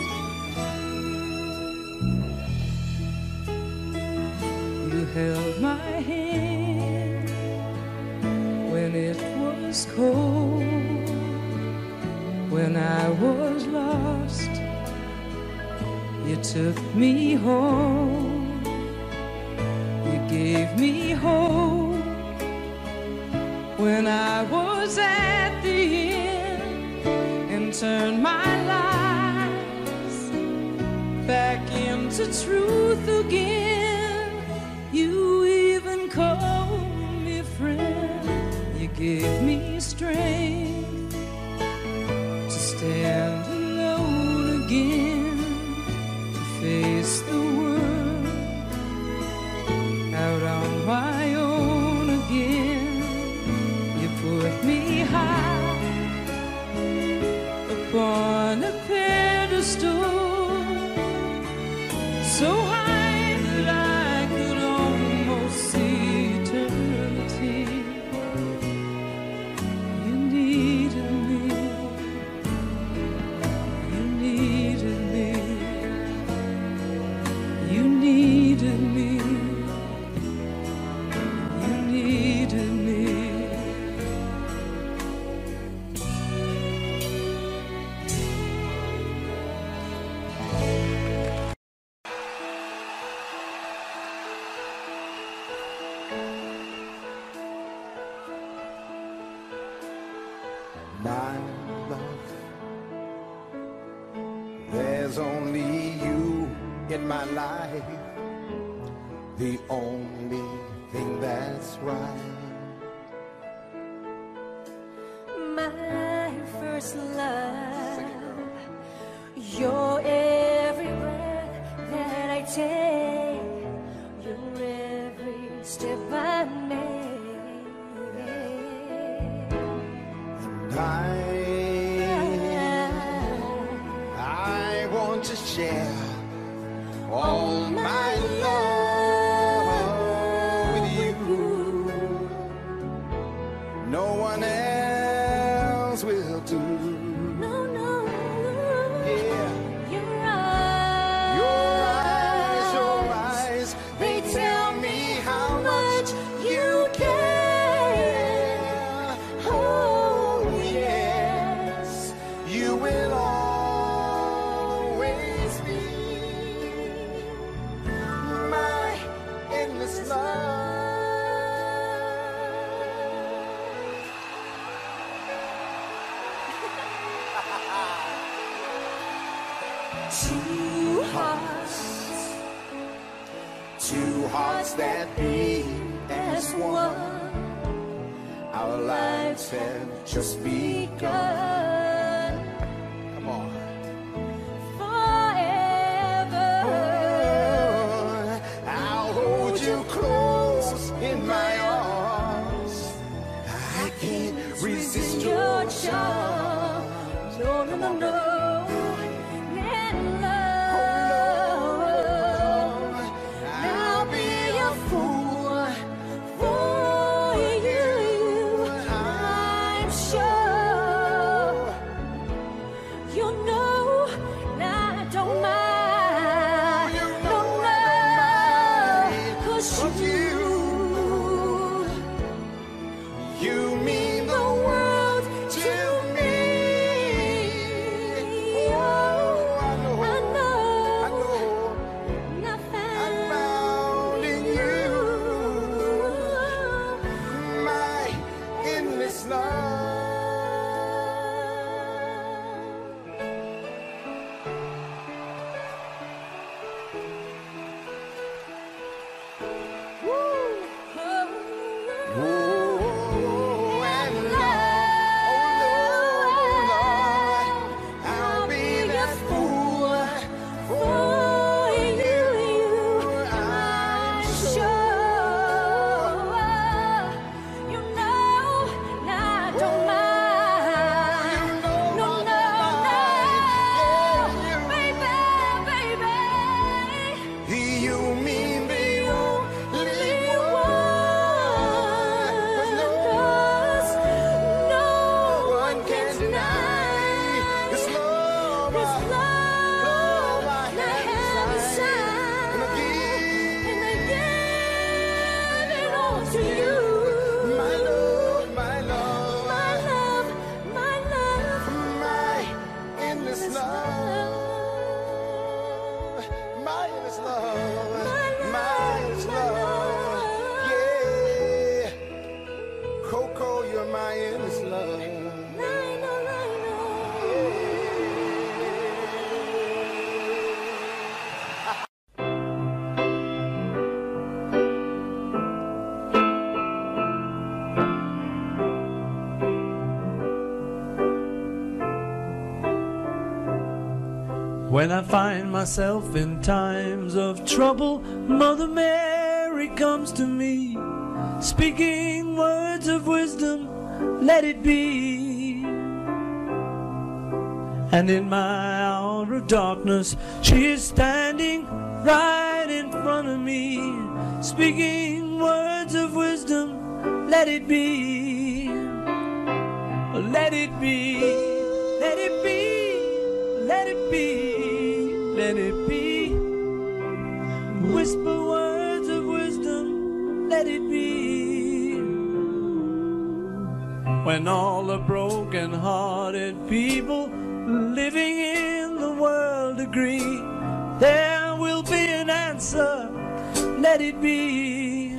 You held my hand when it was cold, when I was lost. You took me home, you gave me hope when I was at the end, and turned my lies back into truth again. You even called me friend, you gave me strength to stand alone again, to face the world out on my own again. You put me high upon a pedestal, so high that I could almost see eternity. You needed me, you needed me, you needed me, you needed me. My love, there's only you in my life, the only thing that's right. My first love, your every breath that I take, your every step I make. I, I want to share all my love with you. No one else will do. No, no, Yeah. your eyes, Your eyes, your eyes, they tell me how much you care. Oh, yes, you will always be my endless love. Two hearts, two hearts that beat as one. Our lives have just begun. Come on. forever. I'll hold you close in my arms. know that love, I'll be a fool for you. I'm sure you know that I don't mind. No, no, 'cause you, You mean the world to me. Oh, I know, I know, I know. nothing I found in you my endless love. Oh, and love, oh Lord, I'll be that fool for you. I'm sure you know that I don't mind. No, no, no, baby, baby. You mean the only Cause no one can deny this love, this I- love love I that have has inside. And inside, again, and I give it all to you. my love, my love, My love, my love, my endless love, my endless love, my endless love. Yeah, Coco, you're my endless love. When I find myself in times of trouble, Mother Mary comes to me, speaking words of wisdom, let it be. And in my hour of darkness, she is standing right in front of me, speaking words of wisdom, let it be. Let it be, let it be, let it be, let it be. Whisper words of wisdom, let it be. When all the broken-hearted people living in the world agree, there will be an answer, let it be.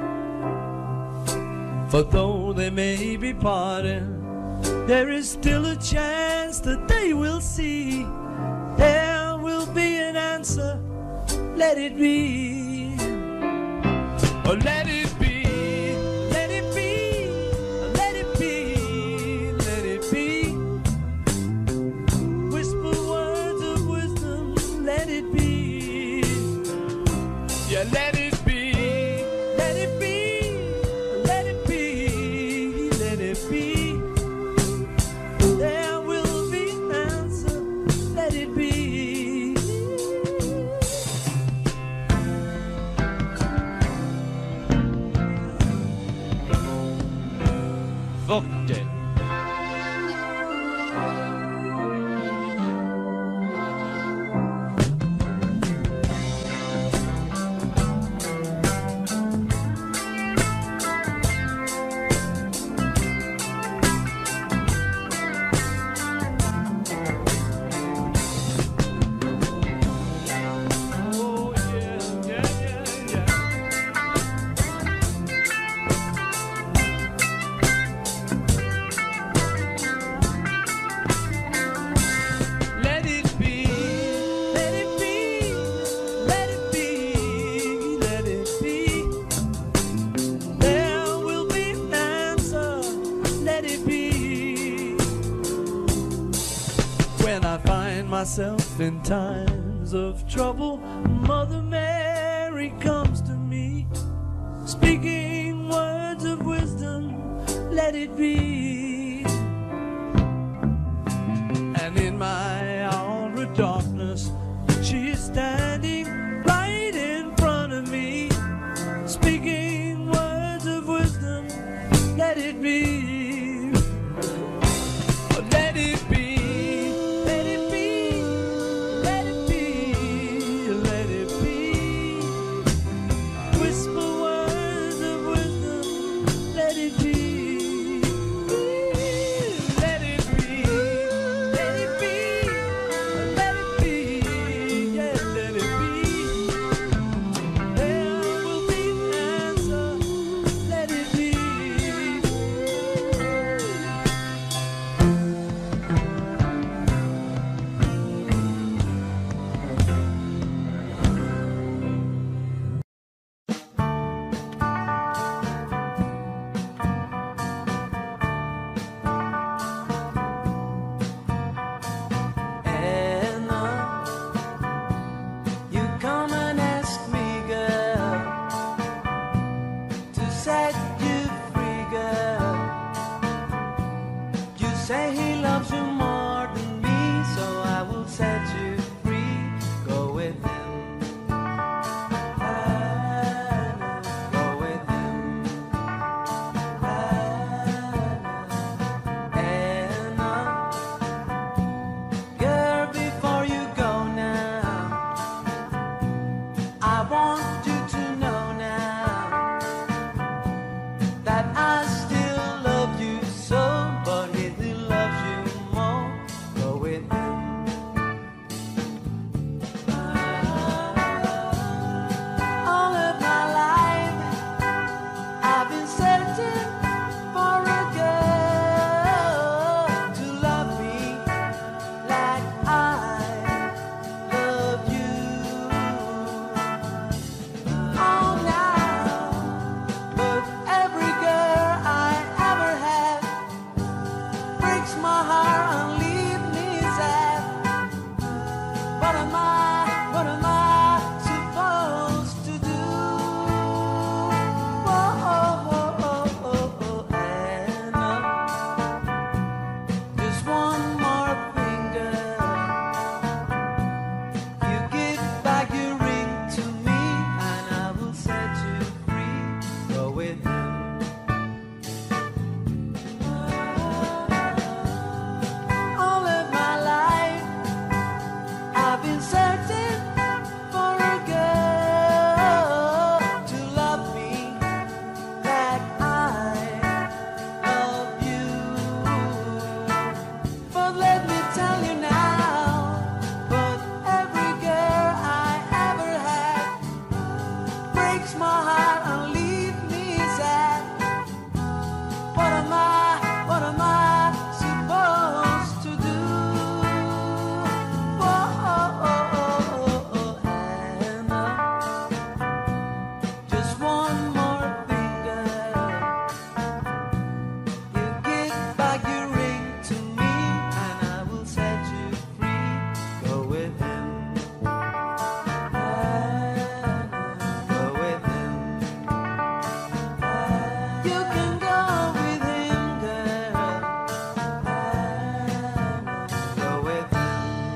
For though they may be parted, there is still a chance that they will see. There will be an answer, let it be. Oh, let it be, let it be, let it be, let it be. Whisper words of wisdom, let it be. Yeah, let it be, let it be, let it be, let it be. There will be an answer, let it be. Fuck it. Oh yeah, yeah, yeah, yeah. Let it be, let it be, let it be, let it be. There will be an answer, let it be. When I find myself in times of trouble, Mother Mary comes to me, speaking words of wisdom, let it be. And in my let it be. Let it be, let it be, let it be, let it be. Whisper words of wisdom, let it be. Let it be, let it be, let it be, yeah, let it be. There will be an answer, let it be. Anna, you come and ask me, girl, to set you free, girl. You say he loves you more than me, so I will set you free. Go with him. Anna, go with him. Anna, girl, before you go now, I want you to know now that I still love you so, but he who loves you more, go with him. All of my life, I've been searching for a girl to love me like I love you. Oh, now, but every girl I ever had breaks my heart and leaves me sad. What am I, what am I supposed to do? Oh, oh, oh, oh, oh, oh, Anna, just one more thing, girl. You give back your ring to me, and I will set you free. Go with him. All of my life, I've been searching for a girl to love me like I love you. But let me tell you now, but every girl I ever had breaks my heart and leaves me sad. What am I, what am I supposed to do? Oh, oh, oh, oh, oh, Anna, just one more thing, girl. You give back your ring to me, and I will set you free. Go with him. Anna, go with him. You can go with him, girl. Anna, go with him.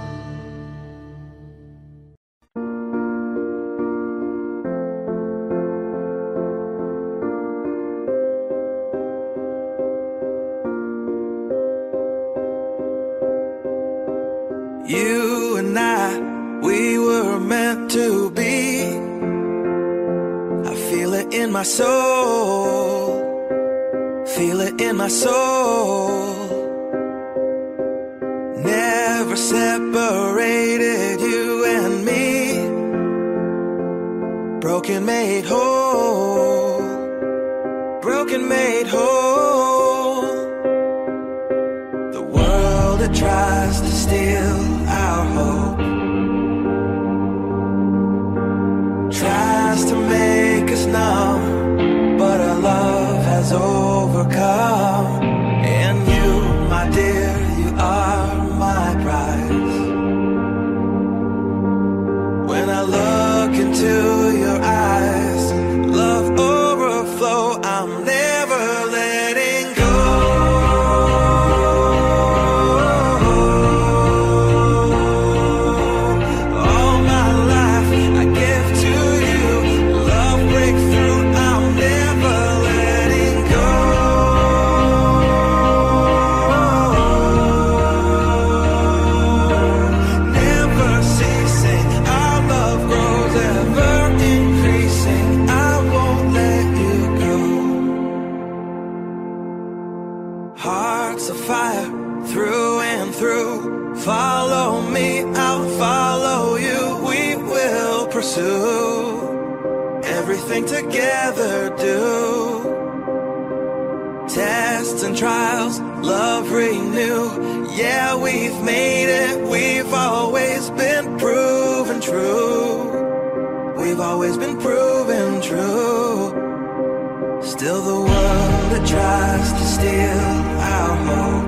You and I, we were meant to be. I feel it in my soul. Feel it in my soul. Never separated, you and me. Broken made whole. Broken made whole. The world that tries to steal our hope tries to make us numb, but our love has overcome. And you, my dear, you are my prize. When I look into your eyes, love overflow, I'm never letting go. All my life I give to you, love breakthrough, I'm never letting go. everything together do. Tests and trials, love renew. Yeah, we've made it, we've always been proven true. We've always been proven true. Still the world that tries to steal our hope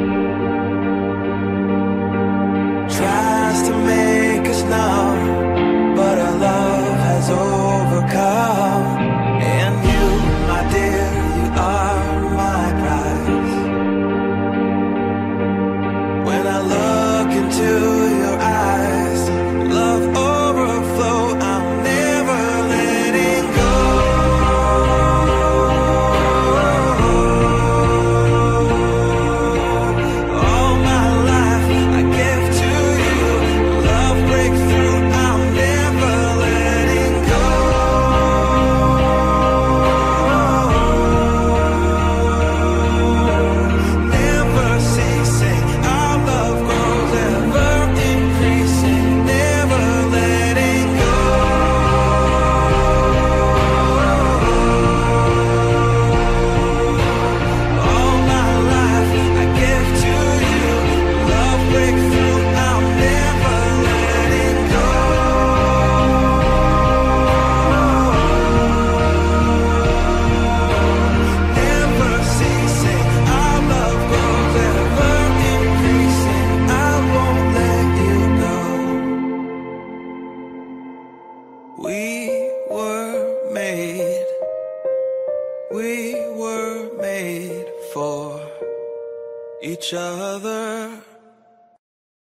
tries to make us numb, but our love has overcome. And you, my dear, you are my prize. When I look into your eyes, love overflow, I'm never letting go. All my life I give to you. Love breakthrough, I'm never letting go. Never ceasing, our love grows ever increasing. Never letting go. All my life I give to you. Love breakthrough, I'm never letting go. Never ceasing, our love grows ever increasing. I won't let you go. We were made, we were made for each other.